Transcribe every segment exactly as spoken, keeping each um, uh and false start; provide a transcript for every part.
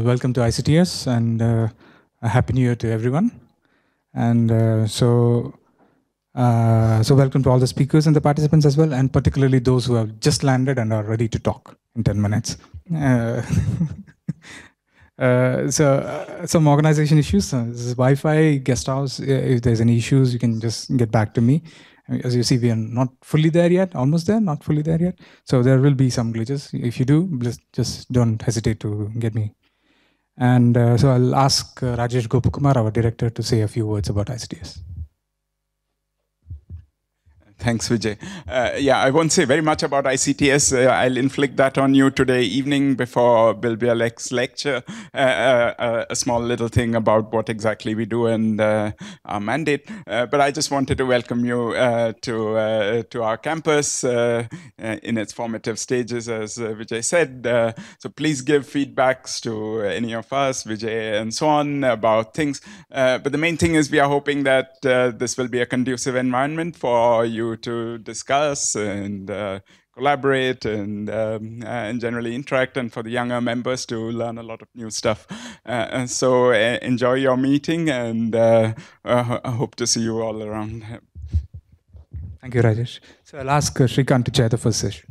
welcome to I C T S, and uh, a happy new year to everyone. And uh, so, uh, so welcome to all the speakers and the participants as well, and particularly those who have just landed and are ready to talk in ten minutes. Uh, uh, so, uh, some organization issues. Uh, this is Wi-Fi, guest house. If there's any issues, you can just get back to me. As you see, we are not fully there yet, almost there, not fully there yet. So there will be some glitches. If you do, just, just don't hesitate to get me. And uh, so I'll ask uh, Rajesh Gopakumar, our director, to say a few words about I C T S. Thanks, Vijay. Uh, yeah, I won't say very much about I C T S. Uh, I'll inflict that on you today evening before Bilbialek's lecture. Uh, uh, a small little thing about what exactly we do and uh, our mandate. Uh, but I just wanted to welcome you uh, to uh, to our campus uh, in its formative stages, as uh, Vijay said. Uh, so please give feedbacks to any of us, Vijay and so on, about things. Uh, but the main thing is we are hoping that uh, this will be a conducive environment for you to discuss and uh, collaborate and, um, and generally interact, and for the younger members to learn a lot of new stuff. Uh, and so uh, enjoy your meeting, and uh, uh, I hope to see you all around. Thank you, Rajesh. So I'll ask uh, Shrikant to chair the first session.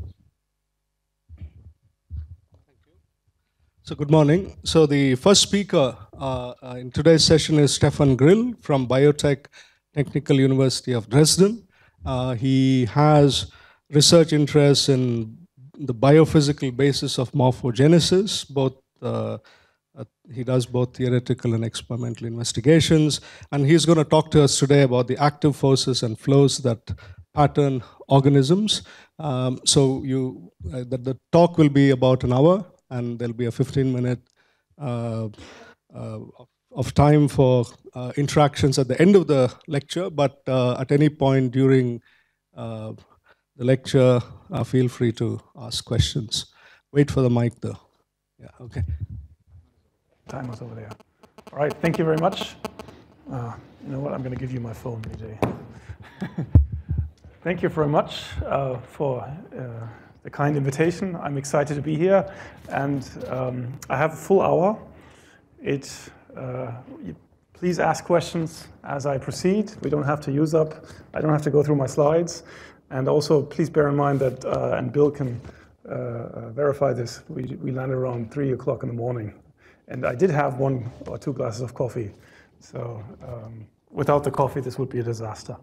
So good morning. So the first speaker uh, in today's session is Stephan Grill from Biotech Technical University of Dresden. Uh, he has research interests in the biophysical basis of morphogenesis. Both uh, uh, he does both theoretical and experimental investigations, and he's going to talk to us today about the active forces and flows that pattern organisms. Um, so you, uh, the, the talk will be about an hour, and there'll be a fifteen minute uh, uh, of time for uh, interactions at the end of the lecture, but uh, at any point during uh, the lecture, uh, feel free to ask questions. Wait for the mic though. Yeah, okay. Time was over there. All right, thank you very much. Uh, you know what, I'm gonna give you my phone, Vijay. Thank you very much uh, for uh, the kind invitation. I'm excited to be here, and um, I have a full hour. It, uh, please ask questions as I proceed. We don't have to use up, I don't have to go through my slides. And also, please bear in mind that, uh, and Bill can uh, uh, verify this, we, we landed around three o'clock in the morning. And I did have one or two glasses of coffee. So um, without the coffee, this would be a disaster.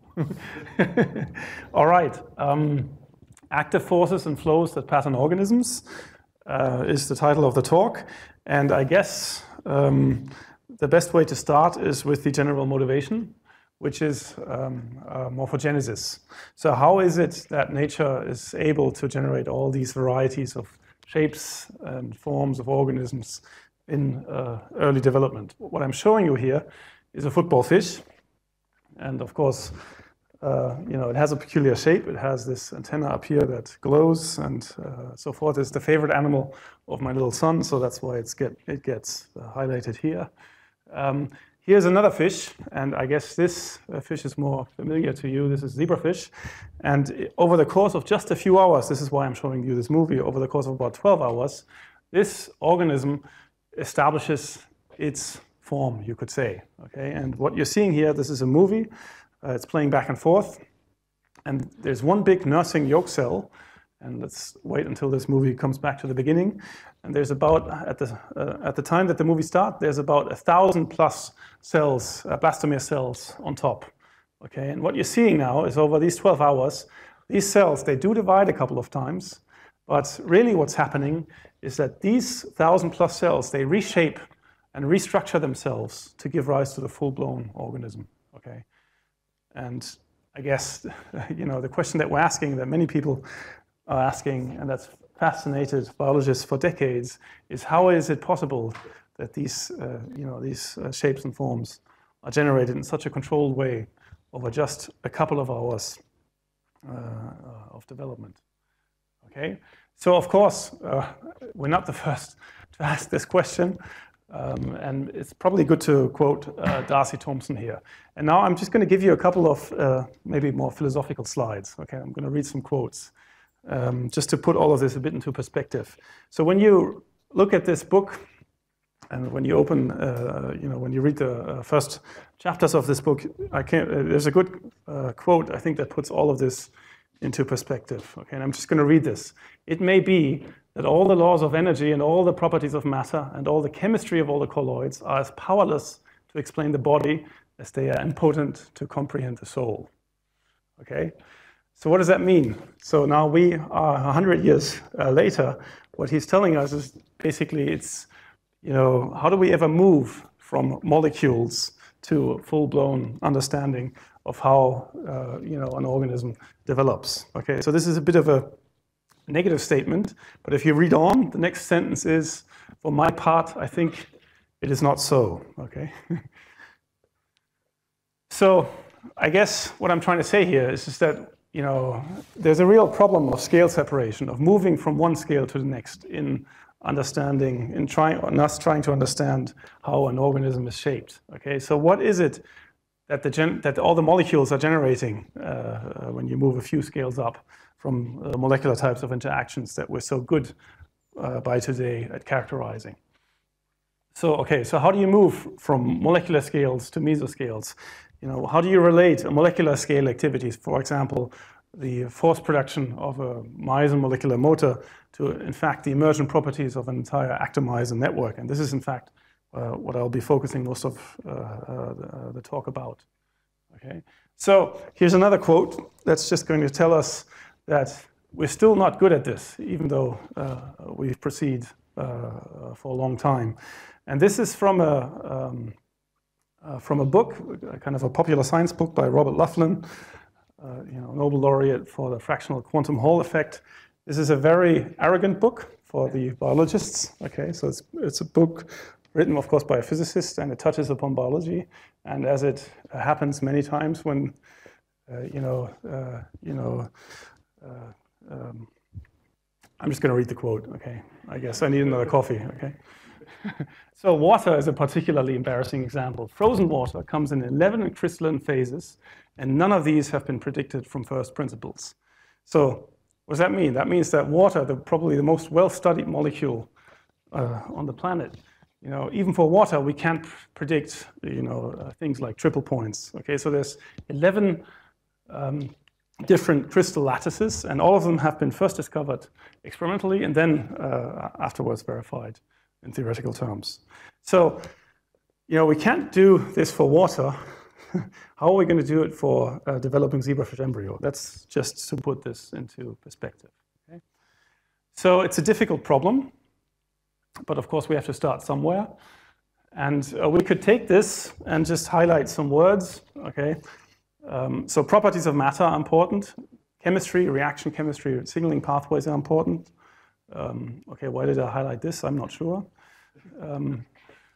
All right. Um, Active forces and flows that pattern organisms uh, is the title of the talk. And I guess um, the best way to start is with the general motivation, which is um, uh, morphogenesis. So how is it that nature is able to generate all these varieties of shapes and forms of organisms in uh, early development? What I'm showing you here is a football fish. And of course, Uh, you know, it has a peculiar shape. It has this antenna up here that glows and uh, so forth. It's the favorite animal of my little son, so that's why it's get, it gets uh, highlighted here. Um, here's another fish, and I guess this uh, fish is more familiar to you. This is zebrafish. And over the course of just a few hours, this is why I'm showing you this movie, over the course of about twelve hours, this organism establishes its form, you could say. Okay? And what you're seeing here, this is a movie. Uh, it's playing back and forth, and there's one big nursing yolk cell, and let's wait until this movie comes back to the beginning. And there's about, at the, uh, at the time that the movie starts, there's about a thousand plus cells, uh, blastomere cells on top. Okay, and what you're seeing now is over these twelve hours, these cells, they do divide a couple of times, but really what's happening is that these thousand plus cells, they reshape and restructure themselves to give rise to the full-blown organism. Okay. And I guess, you know, the question that we're asking, that many people are asking, and that's fascinated biologists for decades, is how is it possible that these, uh, you know, these uh, shapes and forms are generated in such a controlled way over just a couple of hours uh, of development? Okay, so of course, uh, we're not the first to ask this question. Um, and it's probably good to quote uh, Darcy Thompson here. And now I'm just going to give you a couple of uh, maybe more philosophical slides. Okay, I'm going to read some quotes um, just to put all of this a bit into perspective. So when you look at this book, and when you open, uh, you know, when you read the uh, first chapters of this book, I can't, uh, there's a good uh, quote, I think, that puts all of this into perspective. Okay, and I'm just going to read this. It may be that all the laws of energy and all the properties of matter and all the chemistry of all the colloids are as powerless to explain the body as they are impotent to comprehend the soul. Okay, so what does that mean? So now we are one hundred years uh, later. What he's telling us is basically it's, you know, how do we ever move from molecules to full-blown understanding of how, uh, you know, an organism develops? Okay, so this is a bit of a negative statement, but if you read on, the next sentence is, for my part, I think it is not so, okay? So I guess what I'm trying to say here is just that, you know, there's a real problem of scale separation, of moving from one scale to the next in understanding, in trying, in us trying to understand how an organism is shaped, okay? So what is it that, the gen that all the molecules are generating uh, when you move a few scales up from uh, molecular types of interactions that we're so good uh, by today at characterizing? So, okay, so how do you move from molecular scales to mesoscales? You know, how do you relate a molecular scale activities, for example, the force production of a myosin molecular motor, to, in fact, the emergent properties of an entire actin-myosin network? And this is, in fact, uh, what I'll be focusing most of uh, uh, the, uh, the talk about. Okay, so here's another quote that's just going to tell us that we're still not good at this, even though uh, we've proceeded uh, for a long time. And this is from a, um, uh, from a book, a kind of a popular science book by Robert Laughlin, uh, you know, Nobel laureate for the fractional quantum Hall effect. This is a very arrogant book for the biologists. Okay, so it's, it's a book written, of course, by a physicist, and it touches upon biology. And as it happens many times when, uh, you know, uh, you know, uh, um, I'm just going to read the quote. Okay, I guess I need another coffee. Okay. So water is a particularly embarrassing example. Frozen water comes in eleven crystalline phases, and none of these have been predicted from first principles. So what does that mean? That means that water, the, probably the most well-studied molecule uh, on the planet, you know, even for water, we can't predict, you know, uh, things like triple points. Okay, so there's eleven um, different crystal lattices, and all of them have been first discovered experimentally and then uh, afterwards verified in theoretical terms. So, you know, we can't do this for water. How are we going to do it for a developing zebrafish embryo? That's just to put this into perspective. Okay? So it's a difficult problem, but of course we have to start somewhere. And uh, we could take this and just highlight some words. Okay. Um, so properties of matter are important. Chemistry, reaction chemistry, signaling pathways are important. Um, okay, why did I highlight this? I'm not sure. Um,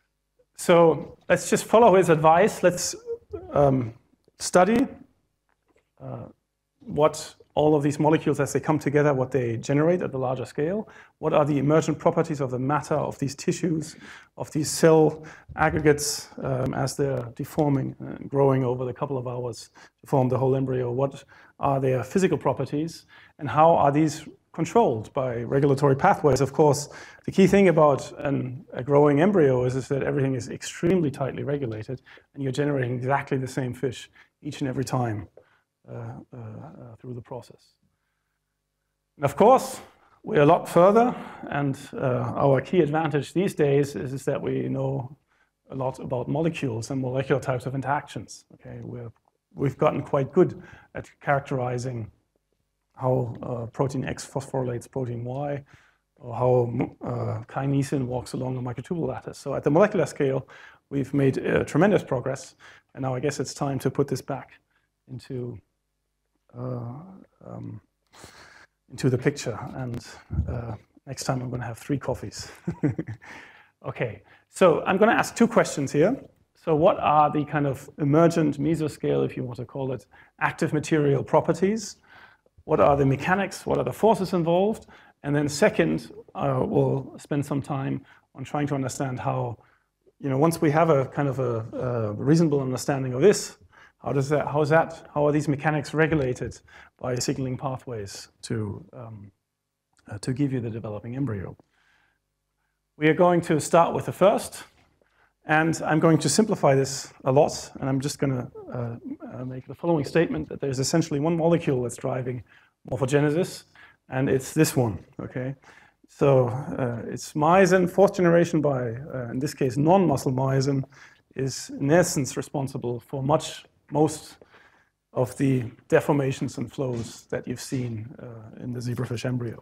so let's just follow his advice. Let's um, study uh, what all of these molecules, as they come together, what they generate at the larger scale. What are the emergent properties of the matter of these tissues, of these cell aggregates um, as they're deforming and growing over the couple of hours to form the whole embryo? What are their physical properties, and how are these controlled by regulatory pathways? Of course, the key thing about an, a growing embryo is, is that everything is extremely tightly regulated, and you're generating exactly the same fish each and every time uh, uh, uh, through the process. And of course, we're a lot further, and uh, our key advantage these days is, is that we know a lot about molecules and molecular types of interactions. Okay, we're, we've gotten quite good at characterizing how uh, protein X phosphorylates protein Y, or how uh, kinesin walks along a microtubule lattice. So at the molecular scale, we've made uh, tremendous progress, and now I guess it's time to put this back into, uh, um, into the picture. And uh, next time I'm going to have three coffees. Okay, so I'm going to ask two questions here. So what are the kind of emergent mesoscale, if you want to call it, active material properties? What are the mechanics? What are the forces involved? And then second, uh, we'll spend some time on trying to understand how, you know, once we have a kind of a, a reasonable understanding of this, how does that, how is that, how are these mechanics regulated by signaling pathways to, um, uh, to give you the developing embryo? We are going to start with the first, and I'm going to simplify this a lot, and I'm just going to uh, uh, make the following statement, that there's essentially one molecule that's driving morphogenesis, and it's this one, okay? So uh, it's myosin, fourth generation by, uh, in this case, non-muscle myosin, is in essence responsible for much, most of the deformations and flows that you've seen uh, in the zebrafish embryo.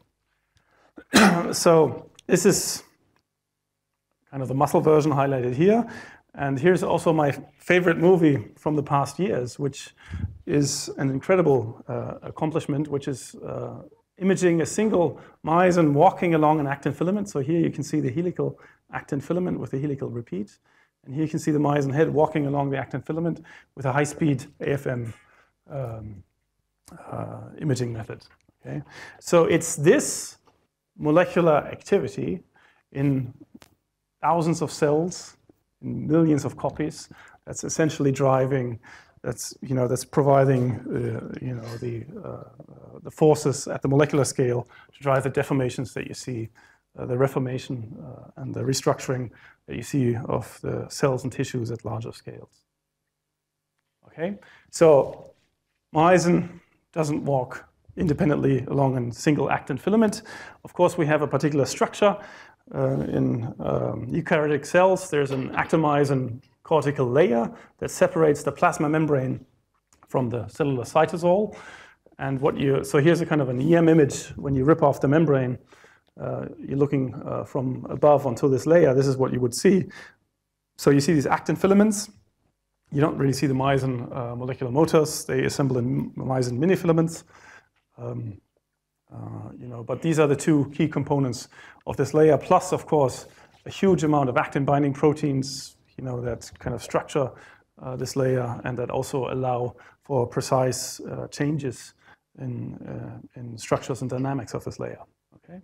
So this is kind of the muscle version highlighted here. And here's also my favorite movie from the past years, which is an incredible uh, accomplishment, which is uh, imaging a single myosin walking along an actin filament. So here you can see the helical actin filament with the helical repeat. And here you can see the myosin head walking along the actin filament with a high-speed A F M um, uh, imaging method. Okay? So it's this molecular activity in thousands of cells, in millions of copies, that's essentially driving, that's, you know, that's providing, uh, you know, the, uh, uh, the forces at the molecular scale to drive the deformations that you see, uh, the reformation uh, and the restructuring that you see of the cells and tissues at larger scales. Okay, so myosin doesn't walk independently along a single actin filament. Of course, we have a particular structure. Uh, in um, eukaryotic cells, there's an actin-myosin cortical layer that separates the plasma membrane from the cellular cytosol. And what you, so here's a kind of an E M image. When you rip off the membrane, uh, you're looking uh, from above onto this layer. This is what you would see. So you see these actin filaments. You don't really see the myosin uh, molecular motors. They assemble in myosin minifilaments. Um, uh, you know, but these are the two key components of this layer, plus, of course, a huge amount of actin-binding proteins, you know, that kind of structure uh, this layer and that also allow for precise uh, changes in, uh, in structures and dynamics of this layer. Okay.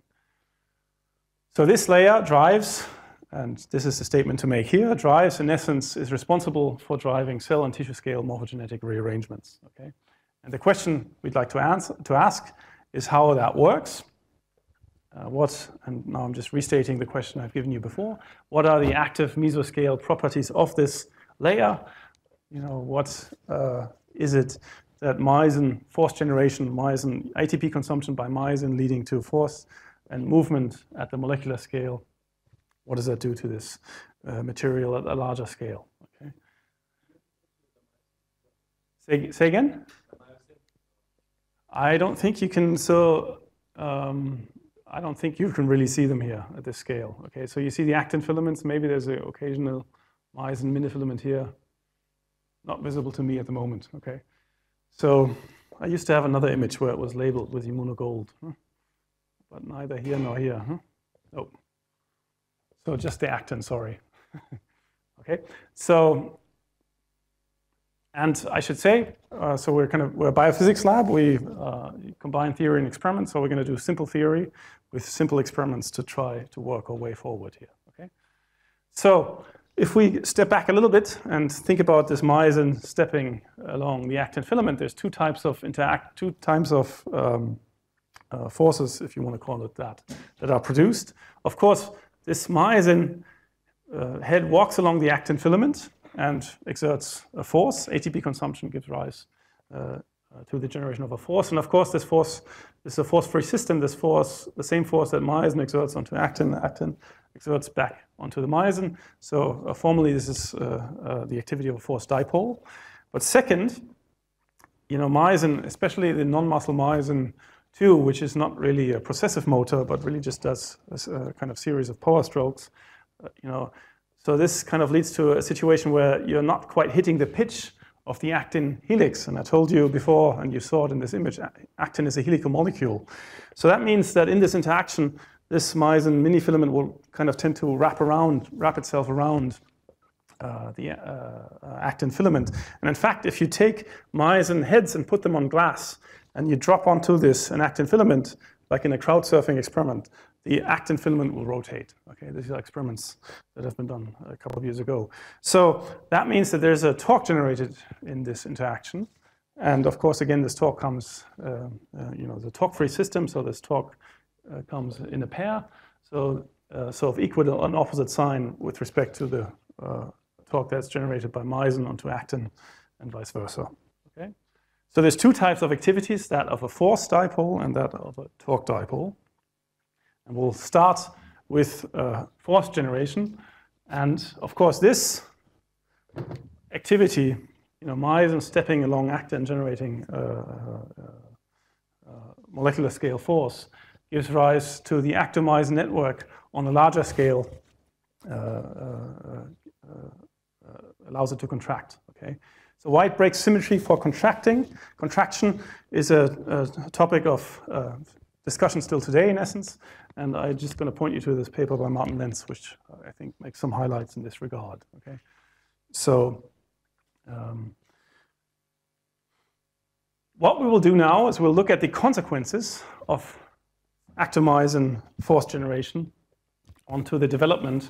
So this layer drives, and this is the statement to make here, drives, in essence, is responsible for driving cell and tissue scale morphogenetic rearrangements. Okay. And the question we'd like to, answer, to ask is how that works. Uh, what, and now I'm just restating the question I've given you before, what are the active mesoscale properties of this layer? You know, what uh, is it that myosin, fourth generation myosin, A T P consumption by myosin leading to force and movement at the molecular scale, what does that do to this uh, material at a larger scale? Okay. Say, say again? I don't think you can, so, um, I don't think you can really see them here at this scale. Okay, so you see the actin filaments, maybe there's an occasional myosin minifilament here, not visible to me at the moment, okay? So I used to have another image where it was labeled with immunogold, huh? But neither here nor here, huh? Oh. So just the actin, sorry. Okay, so, and I should say, uh, so we're kind of, we're a biophysics lab. We uh, combine theory and experiment. So we're going to do simple theory with simple experiments to try to work our way forward here, okay? So if we step back a little bit and think about this myosin stepping along the actin filament, there's two types of interact, two types of um, uh, forces, if you want to call it that, that are produced. Of course, this myosin uh, head walks along the actin filament and exerts a force. A T P consumption gives rise uh, uh, to the generation of a force. And of course, this force, this is a force-free system. This force, the same force that myosin exerts onto actin, actin exerts back onto the myosin. So uh, formally, this is uh, uh, the activity of a force dipole. But second, you know, myosin, especially the non-muscle myosin two, which is not really a processive motor, but really just does a, a kind of series of power strokes, uh, you know. So this kind of leads to a situation where you're not quite hitting the pitch of the actin helix. And I told you before, and you saw it in this image, actin is a helical molecule. So that means that in this interaction, this myosin minifilament will kind of tend to wrap around, wrap itself around uh, the uh, actin filament. And in fact, if you take myosin heads and put them on glass, and you drop onto this an actin filament, like in a crowd surfing experiment, the actin filament will rotate. Okay, these are experiments that have been done a couple of years ago. So that means that there's a torque generated in this interaction. And of course, again, this torque comes, uh, uh, you know, the torque-free system, so this torque uh, comes in a pair. So uh, so of equal and opposite sign with respect to the uh, torque that's generated by myosin onto actin and vice versa. Okay? So there's two types of activities, that of a force dipole and that of a torque dipole. And we'll start with uh, force generation. And of course, this activity, you know, myosin stepping along actin, generating uh, uh, uh, molecular scale force, gives rise to the actin-myosin network on a larger scale, uh, uh, uh, allows it to contract. Okay, so why it breaks symmetry for contracting? Contraction is a, a topic of uh, discussion still today, in essence. And I'm just going to point you to this paper by Martin Lenz, which I think makes some highlights in this regard. Okay, so um, what we will do now is we'll look at the consequences of actin-myosin force generation onto the development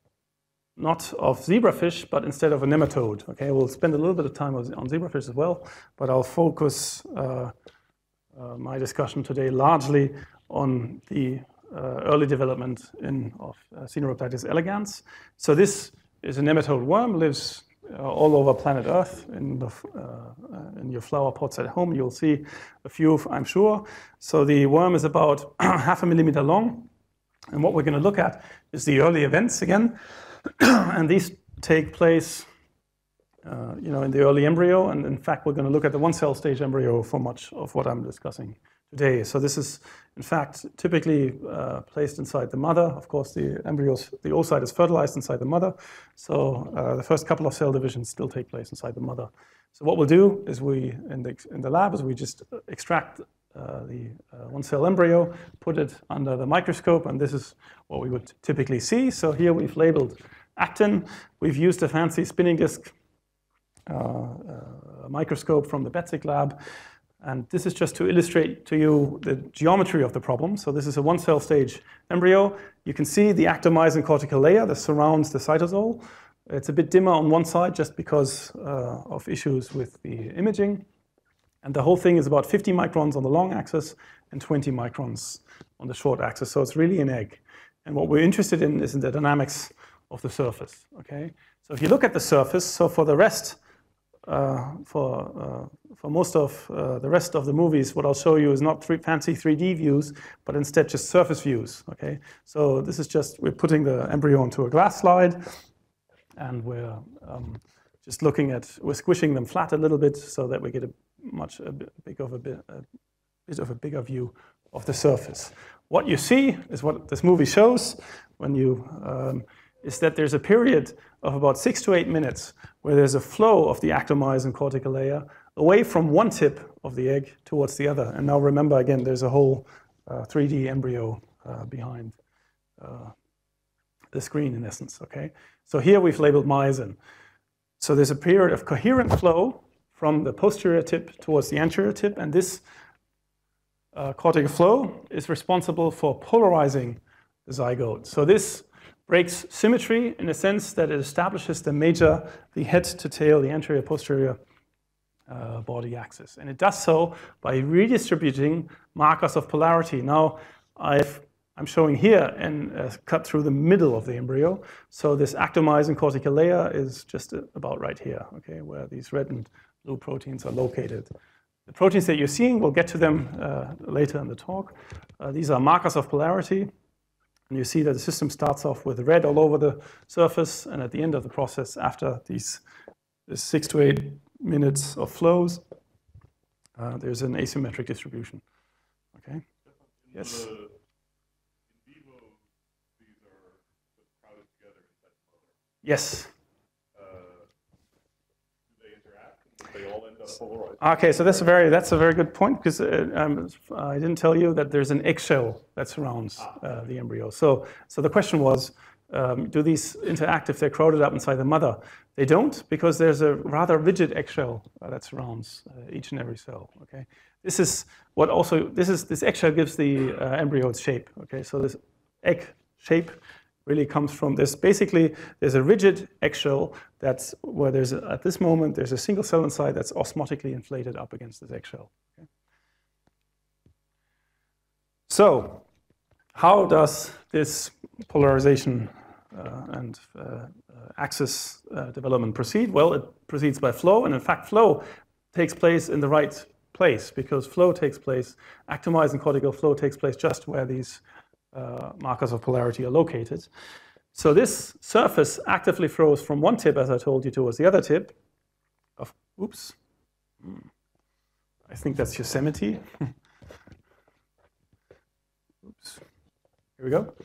not of zebrafish, but instead of a nematode. Okay, we'll spend a little bit of time on zebrafish as well, but I'll focus uh, uh, my discussion today largely on the Uh, early development in, of uh, Caenorhabditis elegans. So this is a nematode worm, lives uh, all over planet Earth. In, the, uh, in your flower pots at home, you'll see a few, I'm sure. So the worm is about half a millimeter long. And what we're going to look at is the early events again. And these take place uh, you know, in the early embryo. And in fact, we're going to look at the one-cell stage embryo for much of what I'm discussing today. So this is, in fact, typically uh, placed inside the mother. Of course, the embryos, the oocyte is fertilized inside the mother. So uh, the first couple of cell divisions still take place inside the mother. So what we'll do is we, in the, in the lab, is we just extract uh, the uh, one-cell embryo, put it under the microscope, and this is what we would typically see. So here we've labeled actin. We've used a fancy spinning disk uh, uh, microscope from the Betzig lab. And this is just to illustrate to you the geometry of the problem. So this is a one-cell stage embryo. You can see the actin-myosin cortical layer that surrounds the cytosol. It's a bit dimmer on one side just because uh, of issues with the imaging. And the whole thing is about fifty microns on the long axis and twenty microns on the short axis. So it's really an egg. And what we're interested in is in the dynamics of the surface. Okay? So if you look at the surface, so for the rest, Uh, for, uh, for most of uh, the rest of the movies, what I'll show you is not three fancy three D views, but instead just surface views, okay? So this is just, we're putting the embryo onto a glass slide, and we're um, just looking at, we're squishing them flat a little bit so that we get a much a bit, big of a, bit, a bit of a bigger view of the surface. What you see is what this movie shows when you, um, is that there's a period of about six to eight minutes where there's a flow of the actin-myosin cortical layer away from one tip of the egg towards the other. And now remember, again, there's a whole uh, three D embryo uh, behind uh, the screen, in essence, okay? So here we've labeled myosin. So there's a period of coherent flow from the posterior tip towards the anterior tip, and this uh, cortical flow is responsible for polarizing the zygote. So this breaks symmetry in a sense that it establishes the major, the head to tail, the anterior posterior uh, body axis. And it does so by redistributing markers of polarity. Now, I've, I'm showing here and uh, cut through the middle of the embryo. So this actin-myosin cortical layer is just about right here, okay, where these red and blue proteins are located. The proteins that you're seeing, we'll get to them uh, later in the talk. Uh, these are markers of polarity. And you see that the system starts off with red all over the surface, and at the end of the process, after these, these six to eight minutes of flows, uh, there's an asymmetric distribution. Okay? Yes? The, in vivo, these are crowded together inside the mother. Yes. Uh, do they interact? Do they all end up polarized? Okay, so that's a very that's a very good point, because uh, um, I didn't tell you that there's an eggshell that surrounds uh, the embryo. So, so the question was, um, do these interact if they're crowded up inside the mother? They don't, because there's a rather rigid eggshell uh, that surrounds uh, each and every cell. Okay, this is what also this is this eggshell gives the uh, embryo its shape. Okay, so this egg shape really comes from this. Basically, there's a rigid eggshell that's where there's, a, at this moment, there's a single cell inside that's osmotically inflated up against this eggshell. Okay? So, how does this polarization uh, and uh, uh, axis uh, development proceed? Well, it proceeds by flow, and in fact, flow takes place in the right place, because flow takes place, actomized and cortical flow takes place just where these uh, markers of polarity are located. So this surface actively flows from one tip, as I told you, towards the other tip. Of, oops. I think that's Yosemite. Oops. Here we go.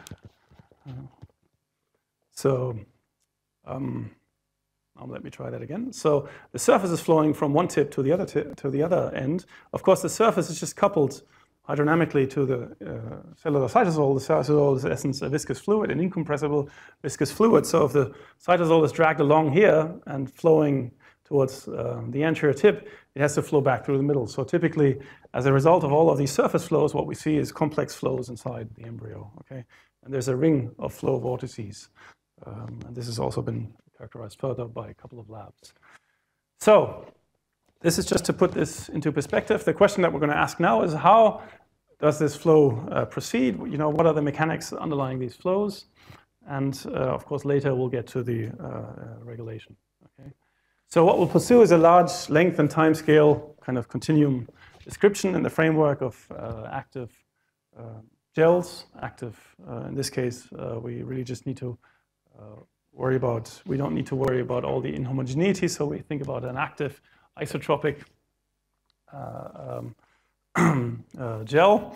So, um, um, let me try that again. So the surface is flowing from one tip to the other tip, to the other end. Of course, the surface is just coupled hydrodynamically to the uh, cellular cytosol. The cytosol is in essence a viscous fluid, an incompressible viscous fluid. So if the cytosol is dragged along here and flowing towards uh, the anterior tip, it has to flow back through the middle. So typically, as a result of all of these surface flows, what we see is complex flows inside the embryo. Okay, and there's a ring of flow vortices, um, and this has also been characterized further by a couple of labs. So this is just to put this into perspective. The question that we're going to ask now is, how does this flow uh, proceed? You know, what are the mechanics underlying these flows? And uh, of course, later we'll get to the uh, uh, regulation. Okay. So what we'll pursue is a large length and time scale kind of continuum description in the framework of uh, active uh, gels. Active, uh, in this case, uh, we really just need to uh, worry about, we don't need to worry about all the inhomogeneity, so we think about an active isotropic uh, um, uh, gel.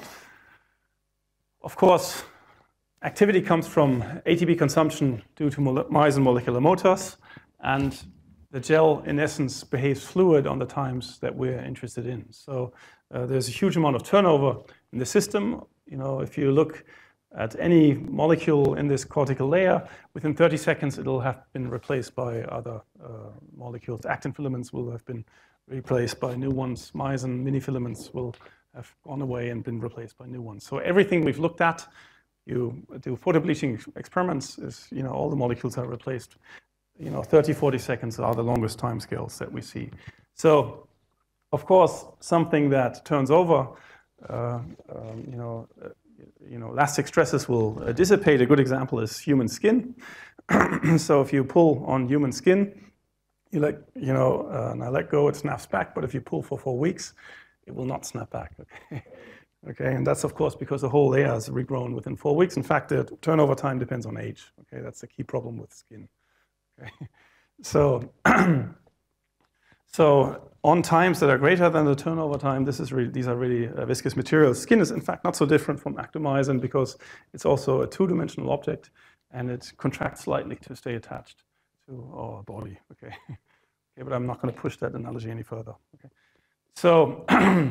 Of course, activity comes from A T P consumption due to myosin molecular motors, and the gel, in essence, behaves fluid on the times that we're interested in. So uh, there's a huge amount of turnover in the system. You know, if you look at any molecule in this cortical layer, within thirty seconds, it'll have been replaced by other uh, molecules. Actin filaments will have been replaced by new ones. Myosin minifilaments will have gone away and been replaced by new ones. So everything we've looked at, you do photobleaching experiments, is, you know, all the molecules are replaced. You know, thirty, forty seconds are the longest time scales that we see. So, of course, something that turns over, uh, um, you know, uh, you know, elastic stresses will uh, dissipate. A good example is human skin. So if you pull on human skin, you let, you know, uh, and I let go, it snaps back. But if you pull for four weeks, it will not snap back. Okay, okay, and that's of course because the whole layer is regrown within four weeks. In fact, the turnover time depends on age. Okay, that's the key problem with skin. Okay, so so on times that are greater than the turnover time, this is really, these are really uh, viscous materials. Skin is in fact not so different from actomyosin because it's also a two-dimensional object and it contracts slightly to stay attached to our body. Okay, okay, but I'm not going to push that analogy any further. Okay, so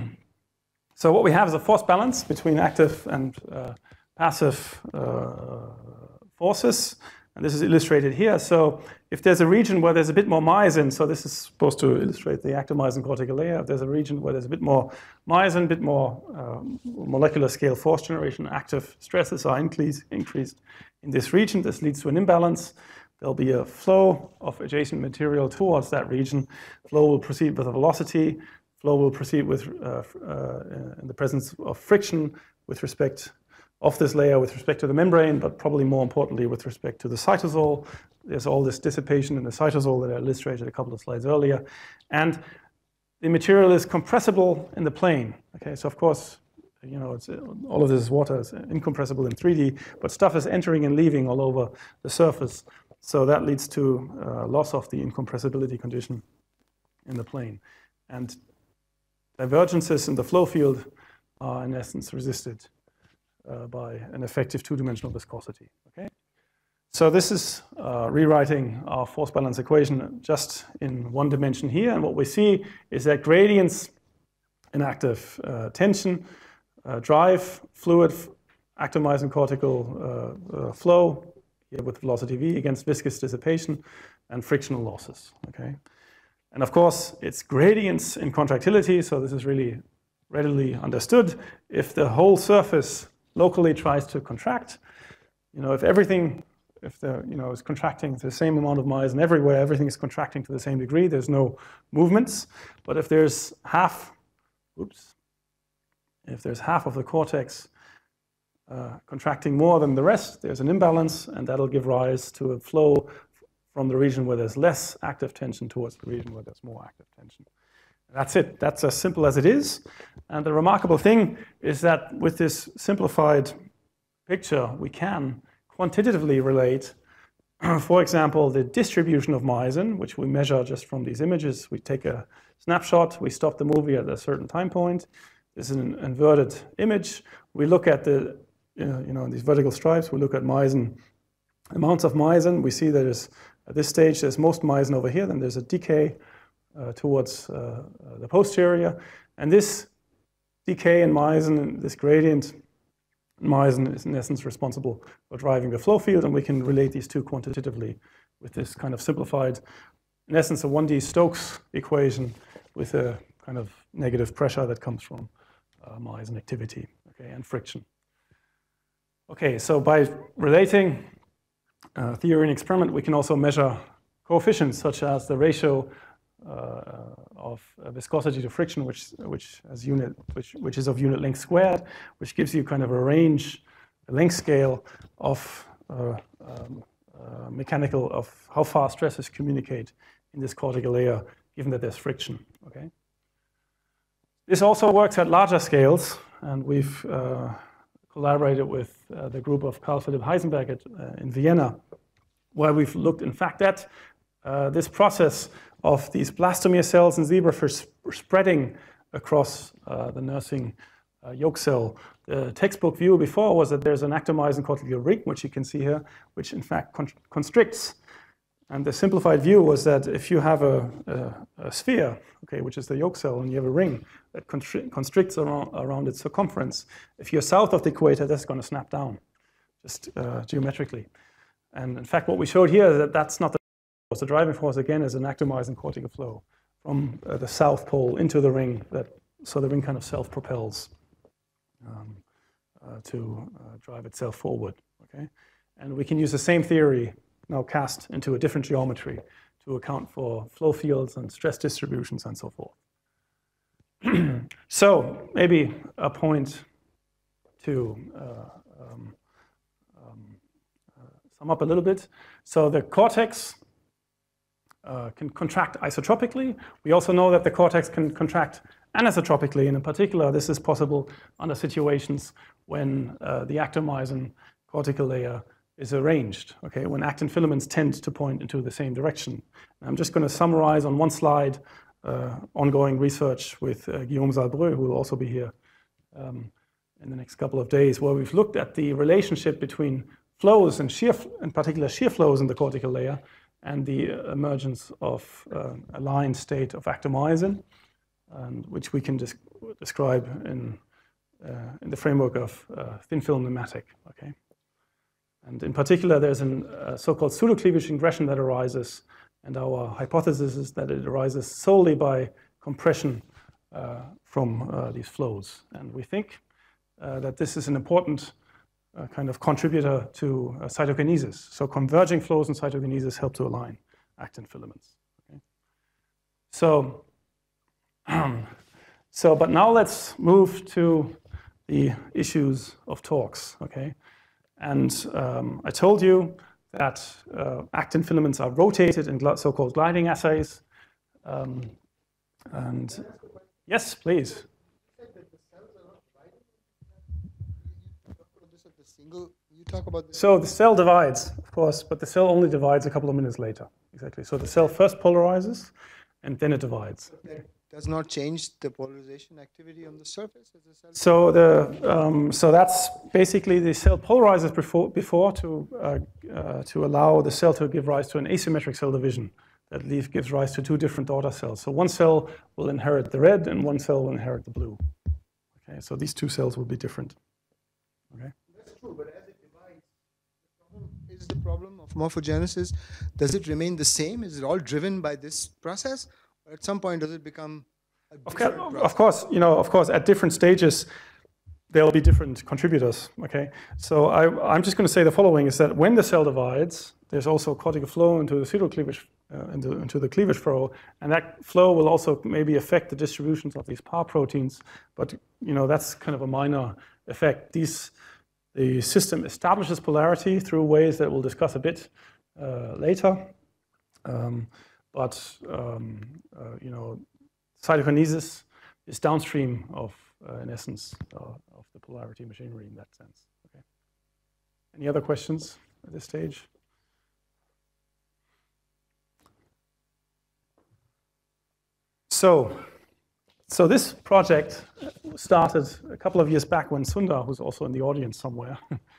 so what we have is a force balance between active and uh, passive uh, forces. And this is illustrated here. So if there's a region where there's a bit more myosin, so this is supposed to illustrate the actomyosin cortical layer. If there's a region where there's a bit more myosin, a bit more um, molecular scale force generation, active stresses are increased, increased in this region. This leads to an imbalance. There'll be a flow of adjacent material towards that region. Flow will proceed with a velocity. Flow will proceed with uh, uh, in the presence of friction with respect of this layer with respect to the membrane, but probably more importantly with respect to the cytosol. There's all this dissipation in the cytosol that I illustrated a couple of slides earlier. And the material is compressible in the plane. Okay, so of course, you know, it's, all of this water is incompressible in three D, but stuff is entering and leaving all over the surface. So that leads to uh, loss of the incompressibility condition in the plane. And divergences in the flow field are in essence resisted Uh, by an effective two-dimensional viscosity. Okay, so this is uh, rewriting our force balance equation just in one dimension here, and what we see is that gradients in active uh, tension uh, drive fluid actomyosin cortical uh, uh, flow here with velocity v against viscous dissipation and frictional losses. Okay, and of course it's gradients in contractility, so this is really readily understood. If the whole surface locally tries to contract, you know, if everything, if the, you know, is contracting to the same amount of myosin everywhere, everything is contracting to the same degree, there's no movements. But if there's half, oops, if there's half of the cortex uh, contracting more than the rest, there's an imbalance, and that'll give rise to a flow from the region where there's less active tension towards the region where there's more active tension. That's it. That's as simple as it is. And the remarkable thing is that with this simplified picture, we can quantitatively relate, for example, the distribution of myosin, which we measure just from these images. We take a snapshot, we stop the movie at a certain time point. This is an inverted image. We look at the, you know, you know these vertical stripes, we look at myosin, amounts of myosin. We see that is, at this stage, there's most myosin over here, then there's a decay uh, towards uh, uh, the posterior. And this decay in myosin, this gradient in myosin is in essence responsible for driving the flow field, and we can relate these two quantitatively with this kind of simplified, in essence, a one D Stokes equation with a kind of negative pressure that comes from uh, myosin activity, okay, and friction. Okay, so by relating uh, theory and experiment, we can also measure coefficients such as the ratio uh, of uh, viscosity to friction, which which as unit which which is of unit length squared, which gives you kind of a range, a length scale of uh, um, uh, mechanical of how far stresses communicate in this cortical layer, given that there's friction. Okay. This also works at larger scales, and we've uh, collaborated with uh, the group of Carl Philipp Heisenberg at, uh, in Vienna, where we've looked, in fact, at uh, this process of these blastomere cells in zebrafish spreading across uh, the nursing uh, yolk cell. The textbook view before was that there's an actomyosin cortical ring, which you can see here, which in fact con constricts. And the simplified view was that if you have a, a, a sphere, okay, which is the yolk cell, and you have a ring that constri constricts around, around its circumference, if you're south of the equator, that's going to snap down, just uh, geometrically. And in fact, what we showed here is that that's not the force. The driving force, again, is an actomyosin cortical flow from uh, the south pole into the ring, that, so the ring kind of self-propels um, uh, to uh, drive itself forward, okay? And we can use the same theory now cast into a different geometry to account for flow fields and stress distributions and so forth. So maybe a point to uh, um, um, uh, sum up a little bit. So the cortex uh, can contract isotropically. We also know that the cortex can contract anisotropically, and in particular, this is possible under situations when uh, the actomyosin cortical layer is arranged, okay, when actin filaments tend to point into the same direction. And I'm just going to summarize on one slide uh, ongoing research with uh, Guillaume Salbreux, who will also be here um, in the next couple of days, where we've looked at the relationship between flows and shear, in particular shear flows in the cortical layer, and the emergence of uh, a line state of actomyosin, and which we can des describe in, uh, in the framework of uh, thin film pneumatic, okay? And in particular, there's a uh, so-called pseudo-cleavage ingression that arises, and our hypothesis is that it arises solely by compression uh, from uh, these flows. And we think uh, that this is an important uh, kind of contributor to uh, cytokinesis. So converging flows and cytokinesis help to align actin filaments. Okay? So, um, so, but now let's move to the issues of talks, okay? And um, I told you that uh, actin filaments are rotated in so-called gliding assays. Um, and yes, please. You talk about this. So the cell divides, of course, but the cell only divides a couple of minutes later. Exactly. So the cell first polarizes, and then it divides. That does not change the polarization activity on the surface of the cell? So the um, so that's basically the cell polarizes before before to uh, uh, to allow the cell to give rise to an asymmetric cell division that leave, gives rise to two different daughter cells. So one cell will inherit the red, and one cell will inherit the blue. Okay, so these two cells will be different. Okay. That's true, but as it divides, the problem is the problem of morphogenesis. Does it remain the same? Is it all driven by this process? Or at some point, does it become a different Okay, process? of course, you know, of course, at different stages, there'll be different contributors, okay? So I, I'm just going to say the following, is that when the cell divides, there's also cortical flow into the pseudo-cleavage, uh, into, into the cleavage furrow, and that flow will also maybe affect the distributions of these P A R proteins, but, you know, that's kind of a minor effect. These The system establishes polarity through ways that we'll discuss a bit uh, later. Um, but um, uh, you know, cytokinesis is downstream of, uh, in essence, uh, of the polarity machinery in that sense. Okay. Any other questions at this stage? So, so this project started a couple of years back when Sundar, who's also in the audience somewhere,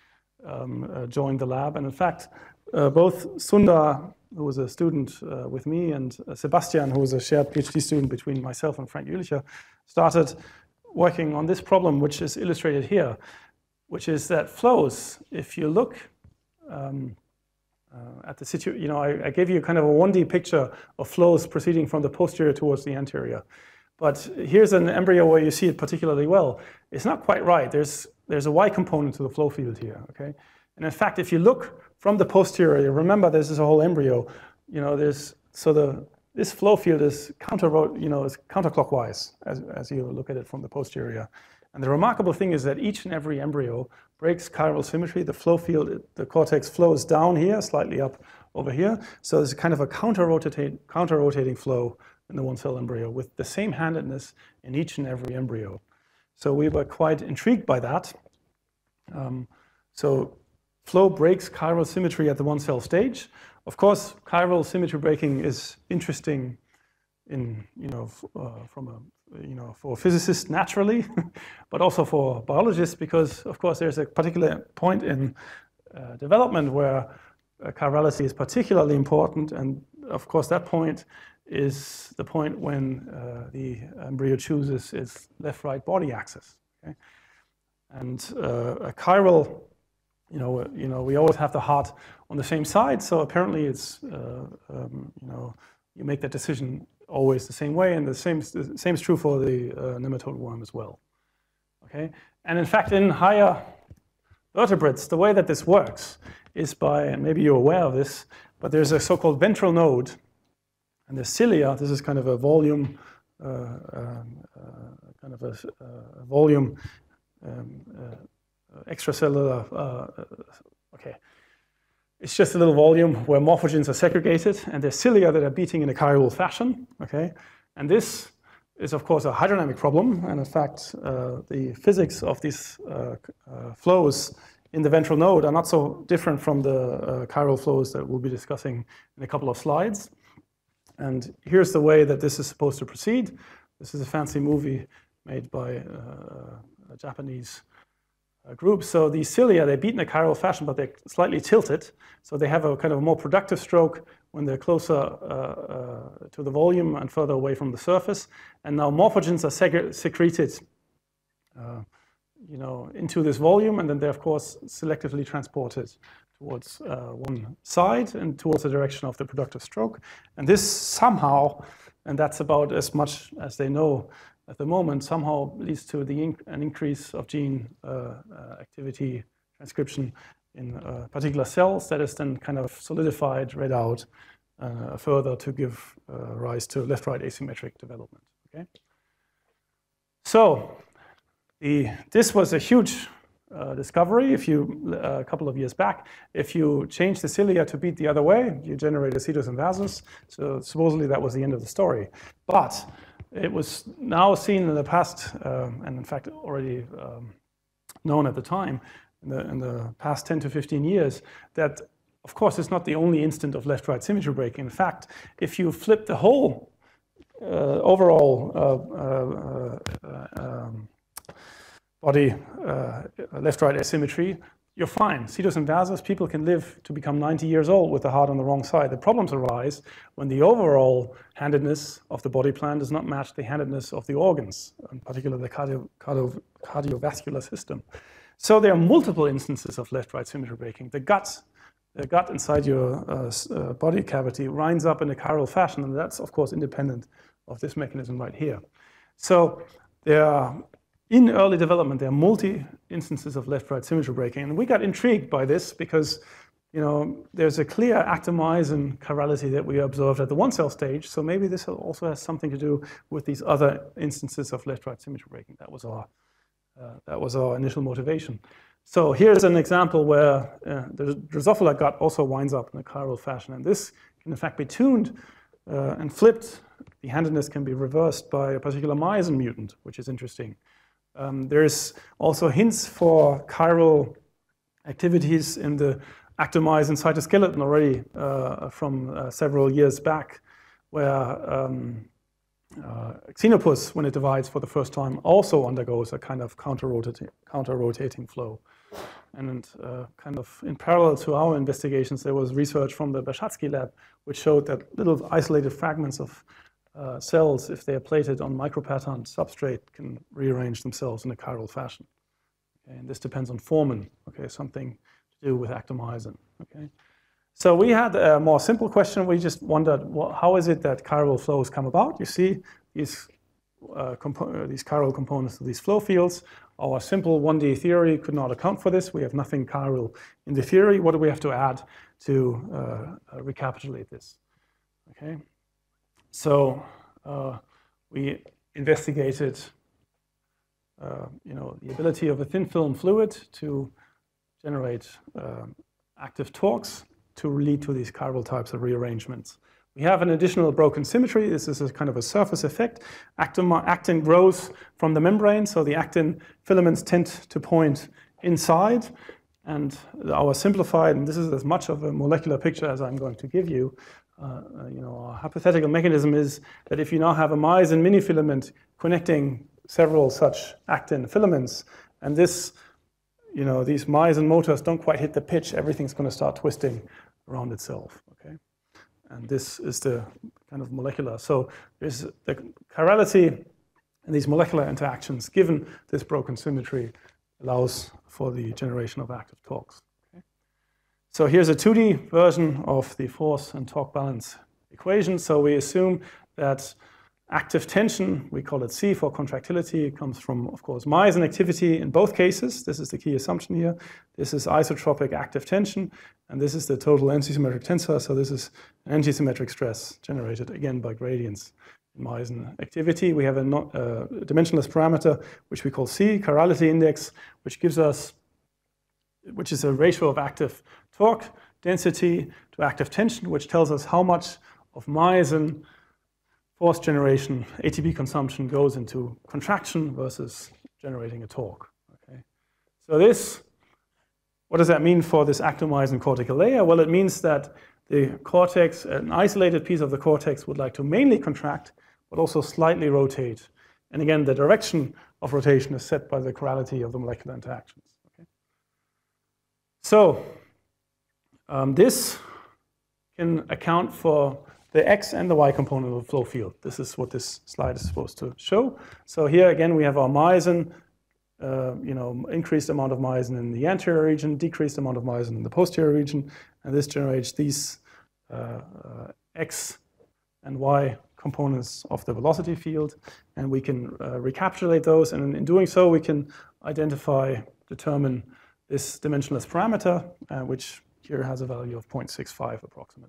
um, uh, joined the lab. And in fact, uh, both Sundar, who was a student uh, with me, and uh, Sebastian, who was a shared PhD student between myself and Frank Jülicher, started working on this problem, which is illustrated here, which is that flows, if you look um, uh, at the situation, you know, I, I gave you kind of a one D picture of flows proceeding from the posterior towards the anterior. But here's an embryo where you see it particularly well. It's not quite right. There's, there's a Y component to the flow field here, okay? And in fact, if you look from the posterior, remember this is a whole embryo, you know, there's, so the, this flow field is counter, you know, is counterclockwise as, as you look at it from the posterior. And the remarkable thing is that each and every embryo breaks chiral symmetry. The flow field, the cortex flows down here, slightly up over here. So there's kind of a counter-rotating, counter-rotating flow in the one-cell embryo with the same handedness in each and every embryo. So we were quite intrigued by that. Um, so flow breaks chiral symmetry at the one-cell stage. Of course, chiral symmetry breaking is interesting in, you know, uh, from a, you know, for physicists naturally, but also for biologists, because of course there's a particular point in uh, development where uh, chirality is particularly important, and of course that point is the point when uh, the embryo chooses its left-right body axis. Okay? And uh, a chiral, you know, you know, we always have the heart on the same side, so apparently it's, uh, um, you know, you make that decision always the same way, and the same, the same is true for the uh, nematode worm as well. Okay? And in fact, in higher vertebrates, the way that this works is by, and maybe you're aware of this, but there's a so-called ventral node, and the cilia, this is kind of a volume, uh, um, uh, kind of a, a volume um, uh, extracellular, uh, okay. It's just a little volume where morphogens are segregated, and there's cilia that are beating in a chiral fashion, okay? And this is, of course, a hydrodynamic problem, and in fact, uh, the physics of these uh, uh, flows in the ventral node are not so different from the uh, chiral flows that we'll be discussing in a couple of slides. And here's the way that this is supposed to proceed. This is a fancy movie made by uh, a Japanese uh, group. So these cilia, they beat in a chiral fashion, but they're slightly tilted. So they have a kind of a more productive stroke when they're closer uh, uh, to the volume and further away from the surface. And now morphogens are secreted uh, you know, into this volume, and then they're, of course, selectively transported towards uh, one side and towards the direction of the productive stroke. And this somehow, and that's about as much as they know at the moment, somehow leads to the inc an increase of gene uh, uh, activity transcription in uh, particular cells that is then kind of solidified, read out uh, further to give uh, rise to left-right asymmetric development. Okay? So the, this was a huge Uh, discovery. If you, uh, a couple of years back, if you change the cilia to beat the other way, you generate a cetus inversus. So supposedly that was the end of the story. But it was now seen in the past, um, and in fact already um, known at the time, in the, in the past ten to fifteen years, that of course it's not the only instant of left-right symmetry breaking. In fact, if you flip the whole uh, overall uh, uh, uh, um, body uh, left-right asymmetry, you're fine. Cetus inversus, people can live to become ninety years old with the heart on the wrong side. The problems arise when the overall handedness of the body plan does not match the handedness of the organs, in particular the cardio, cardio, cardiovascular system. So there are multiple instances of left-right symmetry breaking. The gut, the gut inside your uh, uh, body cavity winds up in a chiral fashion, and that's, of course, independent of this mechanism right here. So there are in early development, there are multi-instances of left-right symmetry breaking. And we got intrigued by this because, you know, there's a clear actin-myosin chirality that we observed at the one-cell stage. So maybe this also has something to do with these other instances of left-right symmetry breaking. That was our, uh, that was our initial motivation. So here's an example where uh, the Drosophila gut also winds up in a chiral fashion. And this can in fact be tuned uh, and flipped. The handedness can be reversed by a particular myosin mutant, which is interesting. Um, there's also hints for chiral activities in the actomyosin cytoskeleton already uh, from uh, several years back, where um, uh, Xenopus, when it divides for the first time, also undergoes a kind of counter-rotating, counter-rotating flow. And uh, kind of in parallel to our investigations, there was research from the Beshatsky lab, which showed that little isolated fragments of uh, cells, if they are plated on micropatterned substrate, can rearrange themselves in a chiral fashion. Okay, and this depends on formin, okay, something to do with actomyosin. Okay. So we had a more simple question. We just wondered, well, how is it that chiral flows come about? You see these, uh, compo these chiral components of these flow fields. Our simple one D theory could not account for this. We have nothing chiral in the theory. What do we have to add to uh, uh, recapitulate this? Okay. So uh, we investigated uh, you know, the ability of a thin film fluid to generate uh, active torques to lead to these chiral types of rearrangements. We have an additional broken symmetry. This is a kind of a surface effect. Actin, actin grows from the membrane, so the actin filaments tend to point inside. And our simplified, and this is as much of a molecular picture as I'm going to give you, uh, you know, our hypothetical mechanism is that if you now have a myosin minifilament connecting several such actin filaments, and this, you know, these myosin motors don't quite hit the pitch, everything's going to start twisting around itself. Okay. And this is the kind of molecular. So there's the chirality and these molecular interactions, given this broken symmetry, allows for the generation of active torques. Okay. So here's a two D version of the force and torque balance equation. So we assume that active tension, we call it C for contractility, comes from, of course, myosin activity in both cases. This is the key assumption here. This is isotropic active tension, and this is the total antisymmetric tensor. So this is an antisymmetric stress generated, again, by gradients in myosin activity. We have a no, uh, dimensionless parameter, which we call C, chirality index, which gives us, which is a ratio of active torque density to active tension, which tells us how much of myosin force generation, A T P consumption, goes into contraction versus generating a torque. Okay. So this, what does that mean for this actomyosin cortical layer? Well, it means that the cortex, an isolated piece of the cortex, would like to mainly contract, but also slightly rotate. And again, the direction of rotation is set by the chirality of the molecular interactions. Okay. So um, this can account for the X and the Y component of the flow field. This is what this slide is supposed to show. So here again, we have our myosin, uh, you know, increased amount of myosin in the anterior region, decreased amount of myosin in the posterior region, and this generates these uh, uh, X and Y components of the velocity field, and we can uh, recapitulate those, and in doing so, we can identify, determine this dimensionless parameter, uh, which here has a value of zero point six five approximately.